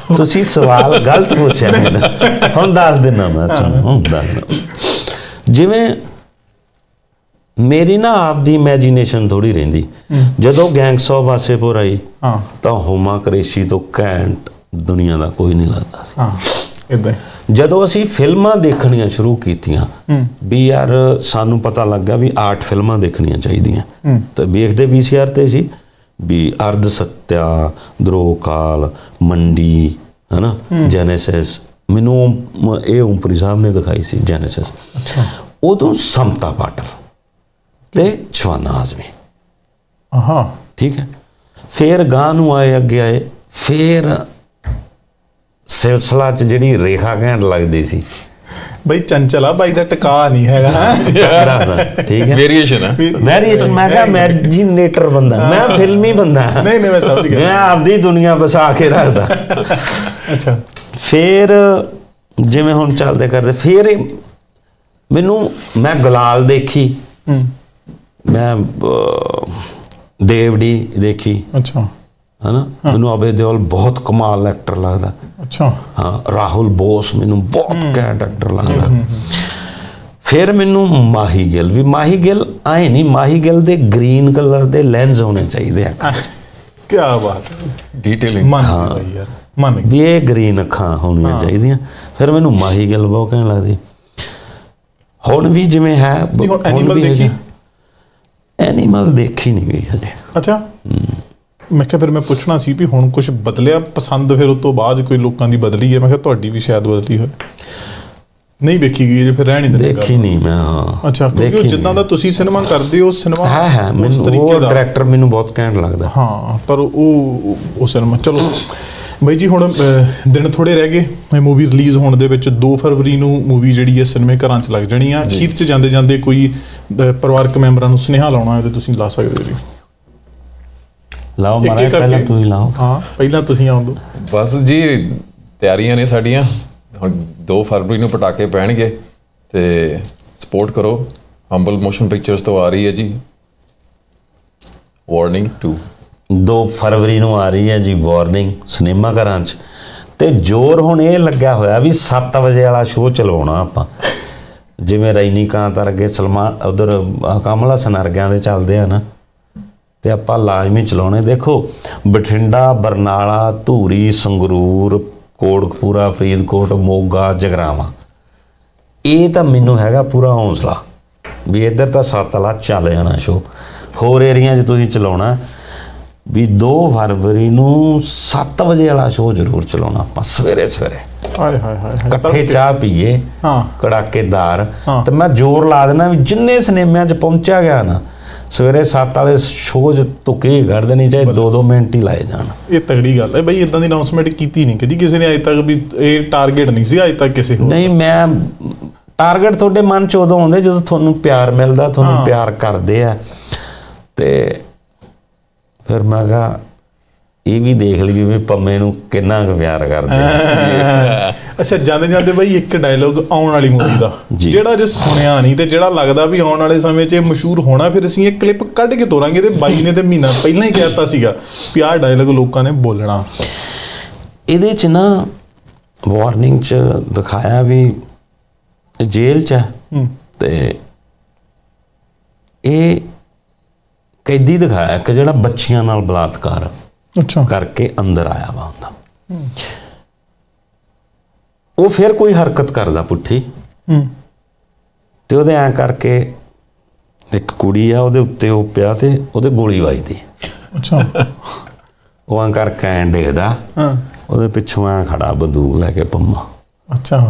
ਤੁਸੀਂ ਸਵਾਲ ਗਲਤ ਪੁੱਛਿਆ ਮੈਨੂੰ, ਹੁਣ ਦੱਸ ਦਿੰਦਾ ਮੈਂ ਤੁਹਾਨੂੰ, ਹੁਣ ਦੱਸ। ਜਿਵੇਂ ਮੇਰੀ ਨਾ ਆਪਦੀ ਇਮੈਜੀਨੇਸ਼ਨ ਥੋੜੀ ਰਹਿੰਦੀ, ਜਦੋਂ ਗੈਂਗਸ ਆਫ ਵਾਸੇਪੁਰ ਆਈ ਤਾਂ ਹੁਮਾ ਕੁਰੈਸ਼ੀ ਤੋਂ ਘੈਂਟ ਦੁਨੀਆ ਦਾ ਕੋਈ ਨਹੀਂ ਲੱਗਦਾ। ਇਦਾਂ ਜਦੋਂ ਅਸੀਂ ਫਿਲਮਾਂ ਦੇਖਣੀਆਂ ਸ਼ੁਰੂ ਕੀਤੀਆਂ ਵੀ ਯਾਰ ਸਾਨੂੰ ਪਤਾ ਲੱਗਾ ਵੀ ਆਰਟ ਫਿਲਮਾਂ ਦੇਖਣੀਆਂ ਚਾਹੀਦੀਆਂ, ਤਾਂ ਵੇਖਦੇ ਵੀ ਸੀ ਆਰ ਤੇ ਸੀ ਵੀ ਅਰਧ ਸੱਤਿਆ, ਧਰੋਕਾਲ, ਮੰਡੀ, ਹੈ ਨਾ, ਜੈਨੇਸਿਸ। ਮੈਨੂੰ ਇਹ ਓਮਪੁਰੀ ਸਾਹਿਬ ਨੇ ਦਿਖਾਈ ਸੀ ਜੈਨੇਸਿਸ। ਉਦੋਂ ਸਮਤਾ ਪਾਟਲ ਤੇ ਸ਼ਵਾਨਾ ਆਜ਼ਮੀ। ਹਾਂ ਠੀਕ ਹੈ। ਫਿਰ ਗਾਂ ਨੂੰ ਆਏ, ਅੱਗੇ ਆਏ, ਫਿਰ ਸਿਲਸਿਲਾ ਚ ਜਿਹੜੀ ਰੇਖਾ ਘੈਂਟ ਲੱਗਦੀ ਸੀ ਬਈ ਚੰਚਲਾ ਬਾਈ ਦਾ ਟਿਕਾ ਨਹੀਂ ਹੈਗਾ। ਠੀਕ ਹੈ, ਵੇਰੀਏਸ਼ਨ ਹੈ, ਵੇਰੀਏਸ਼ਨ। ਮੈਂ ਕਿਹਾ ਇਮੈਜਿਨੇਟਰ ਬੰਦਾ, ਮੈਂ ਫਿਲਮੀ ਬੰਦਾ। ਨਹੀਂ ਨਹੀਂ ਮੈਂ ਸਮਝ ਗਿਆ, ਮੈਂ ਆਪਦੀ ਦੁਨੀਆ ਵਸਾ ਕੇ ਰੱਖਦਾ। ਅੱਛਾ। ਫਿਰ ਜਿਵੇਂ ਹੁਣ ਚੱਲਦੇ ਕਰਦੇ, ਫਿਰ ਮੈਨੂੰ ਮੈਂ ਗੁਲਾਲ ਦੇਖੀ, ਮੈਂ ਦੇਵੜੀ ਦੇਖੀ। ਅੱਛਾ। है ना, मैनू अभय देओल बहुत कमाल एक्टर लगता। अच्छा। हाँ, राहुल बोस मैनू बहुत घैंट एक्टर लगता। फिर मैनू माही गिल भी, माही गिल आए नहीं, माही गिल दे ग्रीन कलर दे लेंस होने चाहिए। क्या बात है, डिटेलिंग। हाँ यार, मन भी ये ग्रीन अखां होनी चाहिए। फिर मैनू माही गिल बहुत कहने लगती। हुण भी जिवें है, एनिमल देखी, एनिमल देखी नहीं गई हजे। अच्छा। मैं क्या फिर मैं पुछना सी भी हुण कुछ बदलिया पसंद, फिर उस तो बाद कोई लोगों की बदली है? मैं क्या तुहाडी भी शायद बदली हो, नहीं वेखी गई फिर रह नहीं दिंदे? देखी नहीं मैं। हाँ। अच्छा, क्योंकि जिद्दां दा तुसीं सिनेमा करदे हो, सिनेमा है है मैनूं वो डायरेक्टर मैनूं बहुत घैंट लगदा। हाँ, पर वो वो सिनेमा चलो बई जी। हुण दिन थोड़े रह गए मूवी रिलीज़ होने दे विच। दो फरवरी नूं मूवी जिहड़ी है सिनेमे घरां च लग जानी आ। अखीर च जांदे जांदे कोई परिवारक मैंबरां नूं सुनेहा लाउणा है ते तुसीं ला सकदे हो जी। लाओ महाराज, पहला तू ही लाओ। हाँ, पहला तुसीं आउण दो। बस जी, ਤਿਆਰੀਆਂ ਨੇ ਸਾਡੀਆਂ। ਹੁਣ ਦੋ ਫਰਵਰੀ ਨੂੰ ਪਟਾਕੇ ਪੈਣਗੇ ਤੇ ਸਪੋਰਟ ਕਰੋ। ਹੰਬਲ ਮੋਸ਼ਨ ਪਿਕਚਰਸ ਤੋਂ ਆ ਰਹੀ ਹੈ ਜੀ ਵਾਰਨਿੰਗ ਟੂ। ਦੋ ਫਰਵਰੀ ਨੂੰ ਆ ਰਹੀ ਹੈ ਜੀ ਵਾਰਨਿੰਗ ਸਿਨੇਮਾ ਘਰਾਂ 'ਚ। ਤੇ ਜ਼ੋਰ ਹੁਣ ਇਹ ਲੱਗਿਆ ਹੋਇਆ ਵੀ ਸੱਤ ਵਜੇ ਵਾਲਾ ਸ਼ੋਅ ਚਲਵਾਉਣਾ ਆਪਾਂ, ਜਿਵੇਂ ਰਜਨੀਕਾਂਤ ਵਰਗੇ, ਸਲਮਾਨ ਉਧਰ ਕਮਲ ਹਸਨ ਵਰਗਿਆਂ ਦੇ ਚੱਲਦੇ ਆ ਨਾ, ਤੇ ਆਪਾਂ ਲਾਜ਼ਮੀ ਚਲਾਉਣੇ। ਦੇਖੋ ਬਠਿੰਡਾ, ਬਰਨਾਲਾ, ਧੂਰੀ, ਸੰਗਰੂਰ, ਕੋਟਕਪੂਰਾ, ਫਰੀਦਕੋਟ, ਮੋਗਾ, ਜਗਰਾਵਾਂ, ਇਹ ਤਾਂ ਮੈਨੂੰ ਹੈਗਾ ਪੂਰਾ ਹੌਸਲਾ ਵੀ ਇੱਧਰ ਤਾਂ ਸੱਤ ਵਾਲਾ ਚੱਲ ਜਾਣਾ ਸ਼ੋਅ। ਹੋਰ ਏਰੀਆ 'ਚ ਤੁਸੀਂ ਚਲਾਉਣਾ ਵੀ ਦੋ ਫਰਵਰੀ ਨੂੰ ਸੱਤ ਵਜੇ ਵਾਲਾ ਸ਼ੋਅ ਜ਼ਰੂਰ ਚਲਾਉਣਾ ਆਪਾਂ ਸਵੇਰੇ ਸਵੇਰੇ। ਹਾਏ ਹਾਏ ਹਾਏ, ਇਕੱਠੇ ਚਾਹ ਪੀਏ ਕੜਾਕੇਦਾਰ। ਤੇ ਮੈਂ ਜ਼ੋਰ ਲਾ ਦੇਣਾ ਵੀ ਜਿੰਨੇ ਸਿਨੇਮਿਆਂ 'ਚ ਪਹੁੰਚਿਆ ਗਿਆ ਨਾ, ਸਵੇਰੇ ਸੱਤ ਵਾਲੇ ਸ਼ੋਅ 'ਚ ਤੁੱਕੇ ਕੱਢ ਦੇਣੀ, ਚਾਹੇ ਦੋ ਦੋ ਮਿੰਟ ਹੀ ਲਾਏ ਜਾਣ। ਇਹ ਤਗੜੀ ਗੱਲ ਹੈ ਬਈ, ਇਦਾਂ ਦੀ ਅਨਾਉਂਸਮੈਂਟ ਕੀਤੀ ਨਹੀਂ ਕਦੀ ਕਿਸੇ ਨੇ ਅੱਜ ਤੱਕ ਵੀ ਇਹ ਟਾਰਗੇਟ ਨਹੀਂ ਸੀ ਅੱਜ ਤੱਕ ਕਿਸੇ ਹੋਰ। ਨਹੀਂ, ਮੈਂ ਟਾਰਗੇਟ ਤੁਹਾਡੇ ਮਨ 'ਚ ਉਦੋਂ ਆਉਂਦੇ ਜਦੋਂ ਤੁਹਾਨੂੰ ਪਿਆਰ ਮਿਲਦਾ, ਤੁਹਾਨੂੰ ਪਿਆਰ ਕਰਦੇ ਆ। ਤੇ ਫਿਰ ਮੈਂ ਕਿਹਾ ਇਹ ਵੀ ਦੇਖ ਲਈਏ ਵੀ ਪੰਮੇ ਨੂੰ ਕਿੰਨਾ ਕੁ ਪਿਆਰ ਕਰਦੇ ਆ। ਅੱਛਾ, ਜਾਂਦੇ ਜਾਂਦੇ ਬਈ ਇੱਕ ਡਾਇਲੋਗ ਆਉਣ ਵਾਲੀ ਮੂਵੀ ਦਾ ਜਿਹੜਾ ਜੇ ਸੁਣਿਆ ਨਹੀਂ ਤੇ ਜਿਹੜਾ ਲੱਗਦਾ ਵੀ ਆਉਣ ਵਾਲੇ ਸਮੇਂ 'ਚ ਮਸ਼ਹੂਰ ਹੋਣਾ, ਫਿਰ ਅਸੀਂ ਇਹ ਕਲਿੱਪ ਕੱਢ ਕੇ ਤੋਰਾਂਗੇ। ਤੇ ਬਾਈ ਨੇ ਤੇ ਮਹੀਨਾ ਪਹਿਲਾਂ ਹੀ ਕਹਿਤਾ ਸੀਗਾ ਵੀ ਆਹ ਡਾਇਲੋਗ ਲੋਕਾਂ ਨੇ ਬੋਲਣਾ। ਇਹਦੇ 'ਚ ਨਾ ਵਾਰਨਿੰਗ 'ਚ ਦਿਖਾਇਆ ਵੀ ਜੇਲ੍ਹ 'ਚ ਹੈ ਤੇ ਇਹ ਕੈਦੀ ਦਿਖਾਇਆ ਕਿ ਜਿਹੜਾ ਬੱਚੀਆਂ ਨਾਲ ਬਲਾਤਕਾਰ ਅੱਛਾ ਕਰਕੇ ਅੰਦਰ ਆਇਆ ਵਾ ਹੁੰਦਾ। ਉਹ ਫਿਰ ਕੋਈ ਹਰਕਤ ਕਰਦਾ ਪੁੱਠੀ ਤੇ ਉਹਦੇ ਐਂ ਕਰਕੇ ਇੱਕ ਕੁੜੀ ਆ ਉਹਦੇ ਉੱਤੇ ਉਹ ਪਿਆ ਤੇ ਉਹਦੇ ਗੋਲੀ ਵੱਜਦੀ। ਅੱਛਾ। ਉਹ ਐਂ ਕਰਕੇ ਐਂ ਡਿੱਗਦਾ, ਉਹਦੇ ਪਿੱਛੋਂ ਐਂ ਖੜਾ ਬੰਦੂਕ ਲੈ ਕੇ ਪੰਮਾ। ਅੱਛਾ।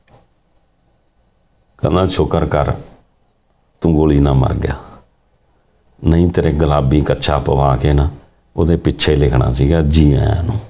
ਕਹਿੰਦਾ ਸ਼ੁਕਰ ਕਰ ਤੂੰ ਗੋਲੀ ਨਾ ਮਰ ਗਿਆ, ਨਹੀਂ ਤੇਰੇ ਗੁਲਾਬੀ ਕੱਛਾ ਪਵਾ ਕੇ ਨਾ ਉਹਦੇ ਪਿੱਛੇ ਲਿਖਣਾ ਸੀਗਾ ਜੀ ਆਇਆਂ ਨੂੰ।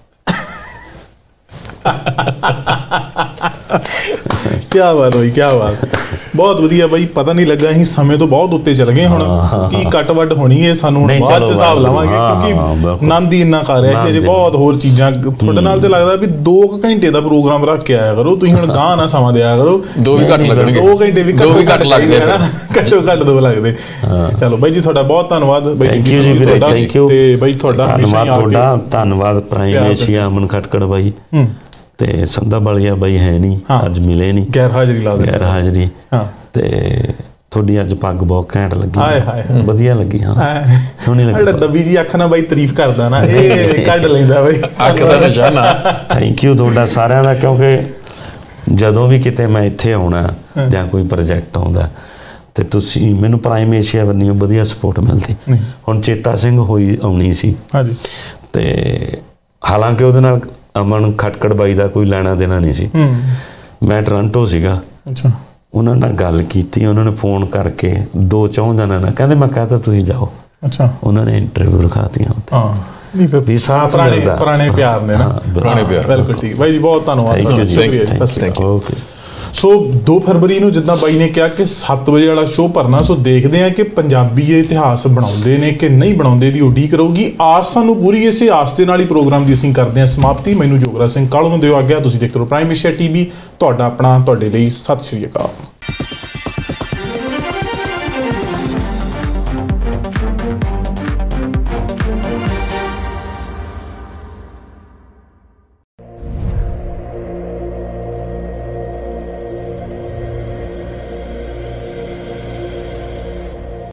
ਕੀ ਬਾਤ ਹੋਈ, ਕੀ ਬਾਤ। ਬਹੁਤ ਵਧੀਆ ਬਾਈ, ਪਤਾ ਨਹੀਂ ਲੱਗਾ ਅਸੀਂ ਸਮੇਂ ਤੋਂ ਬਹੁਤ ਉੱਤੇ ਚਲ ਗਏ ਹੁਣ। ਕੀ ਕੱਟ ਵੱਡ ਹੋਣੀ ਹੈ ਸਾਨੂੰ ਹੁਣ ਬਾਅਦ ਚ ਹਿਸਾਬ ਲਾਵਾਂਗੇ, ਕਿਉਂਕਿ ਆਨੰਦ ਹੀ ਇੰਨਾ ਖਾ ਰਿਹਾ ਕਿ ਅਜੇ ਬਹੁਤ ਹੋਰ ਚੀਜ਼ਾਂ ਤੁਹਾਡੇ ਨਾਲ। ਤੇ ਲੱਗਦਾ ਵੀ ਦੋ ਕੁ ਘੰਟੇ ਦਾ ਪ੍ਰੋਗਰਾਮ ਰੱਖ ਕੇ ਆਇਆ ਕਰੋ ਤੁਸੀਂ, ਹੁਣ ਗਾਂ ਨਾ ਸਮਾਂ ਦਿਆ ਕਰੋ। ਦੋ ਵੀ ਘੱਟ ਲੱਗਣਗੇ, ਦੋ ਘੰਟੇ ਵੀ ਦੋ ਵੀ ਘੱਟ ਲੱਗਦੇ, ਘੱਟੋ ਘੱਟ ਦੋ ਲੱਗਦੇ। ਚਲੋ ਬਾਈ ਜੀ ਤੁਹਾਡਾ ਬਹੁਤ ਧੰਨਵਾਦ ਬਾਈ, ਥੈਂਕ ਯੂ ਜੀ ਵੀਰੇ, ਥੈਂਕ ਯੂ। ਤੇ ਬਾਈ ਤੁਹਾਡਾ ਧੰਨਵਾਦ ਤੁਹਾਡਾ, ਧੰਨਵਾਦ ਪ੍ਰਾਈਮ ਏਸ਼ੀਆ ਅਮਨ ਖਟਕੜ ਬਾਈ ਤੇ ਸੰਧਾ ਬਾਲੀਆ ਬਾਈ ਹੈ ਨਹੀਂ ਅੱਜ, ਮਿਲੇ ਨਹੀਂ, ਗੈਰ ਹਾਜ਼ਰੀ ਲਾ ਦੇ, ਗੈਰ ਹਾਜ਼ਰੀ। ਤੇ ਤੁਹਾਡੀ ਅੱਜ ਪੱਗ ਬਹੁਤ ਘੈਂਟ ਲੱਗੀ, ਹਾਏ ਹਾਏ ਵਧੀਆ ਲੱਗੀ, ਹਾਂ ਸੋਹਣੀ ਲੱਗੀ। ਜਿਹੜਾ ਦਬੀ ਜੀ ਅੱਖ ਨਾਲ ਬਾਈ ਤਾਰੀਫ ਕਰਦਾ ਨਾ, ਇਹ ਕੱਢ ਲੈਂਦਾ ਬਾਈ ਅੱਖ ਦਾ ਨਿਸ਼ਾਨਾ। ਥੈਂਕ ਯੂ ਤੁਹਾਡਾ ਸਾਰਿਆਂ ਦਾ, ਕਿਉਂਕਿ ਜਦੋਂ ਵੀ ਕਿਤੇ ਮੈਂ ਇੱਥੇ ਆਉਣਾ ਜਾਂ ਕੋਈ ਪ੍ਰੋਜੈਕਟ ਆਉਂਦਾ ਤੇ ਤੁਸੀਂ ਮੈਨੂੰ ਪ੍ਰਾਈਮ ਏਸ਼ੀਆ ਵੱਲੋਂ ਵਧੀਆ ਸਪੋਰਟ ਮਿਲਦੀ। ਹੁਣ ਚੇਤਾ ਸਿੰਘ ਹੋਈ ਆਉਣੀ ਸੀ ਹਾਂਜੀ, ਤੇ ਹਾਲਾਂਕਿ ਉਹਦੇ ਨਾਲ ਅਮਨ ਖਟਕੜ ਬਾਈ ਦਾ ਕੋਈ ਲੈਣਾ ਦੇਣਾ ਨਹੀਂ ਸੀ, ਮੈਂ ਟੋਰਾਂਟੋ ਸੀਗਾ। ਅੱਛਾ, ਉਹਨਾਂ ਨਾਲ ਗੱਲ ਕੀਤੀ, ਉਹਨਾਂ ਨੇ ਫੋਨ ਕਰਕੇ ਦੋ ਚੌਂ ਦਿਨਾਂ ਨਾਲ ਕਹਿੰਦੇ ਮੈਂ ਕਹਤਾ ਤੁਸੀਂ ਜਾਓ। ਅੱਛਾ, ਉਹਨਾਂ ਨੇ ਇੰਟਰਵਿਊ ਰਖਾਤੀਆਂ ਉੱਥੇ। ਹਾਂ ਨਹੀਂ ਵੀ ਸਾਥ ਪੁਰਾਣੇ ਮਿਲਦਾ, ਪੁਰਾਣੇ ਪਿਆਰ ਨੇ ਨਾ, ਪੁਰਾਣੇ ਪਿਆਰ। ਬਿਲਕੁਲ ਠੀਕ ਬਾਈ ਜੀ, ਬਹੁਤ ਧੰਨਵਾਦ, ਸ਼ੁਕਰੀਆ ਜੀ, ਸਤਿ ਸ਼੍ਰੀ ਅਕਾਲ। ਓਕੇ। ਸੋ ਦੋ ਫਰਵਰੀ ਨੂੰ ਜਿੱਦਾਂ ਬਾਈ ਨੇ ਕਿਹਾ ਕਿ ਸੱਤ ਵਜੇ ਵਾਲਾ ਸ਼ੋਅ ਭਰਨਾ। ਸੋ ਦੇਖਦੇ ਆ ਕਿ ਪੰਜਾਬੀ ਇਹ ਇਤਿਹਾਸ ਬਣਾਉਂਦੇ ਨੇ ਕਿ ਨਹੀਂ ਬਣਾਉਂਦੇ ਦੀ ਉਡੀਕ ਰਹੂਗੀ। ਆਸ ਸਾਨੂੰ ਪੂਰੀ, ਇਸੇ ਆਸ ਦੇ ਨਾਲ ਹੀ ਪ੍ਰੋਗਰਾਮ ਦੀ ਅਸੀਂ ਕਰਦੇ ਹਾਂ ਸਮਾਪਤੀ। ਮੈਨੂੰ ਜੋਗਰਾਜ ਸਿੰਘ ਕਾਲੂ ਨੂੰ ਦਿਓ ਆਗਿਆ। ਤੁਸੀਂ ਦੇਖਦੇ ਰਹੋ ਪ੍ਰਾਈਮ ਏਸ਼ੀਆ ਟੀਵੀ, ਤੁਹਾਡਾ ਆਪਣਾ, ਤੁਹਾਡੇ ਲਈ। ਸਤਿ ਸ਼੍ਰੀ ਅਕਾਲ।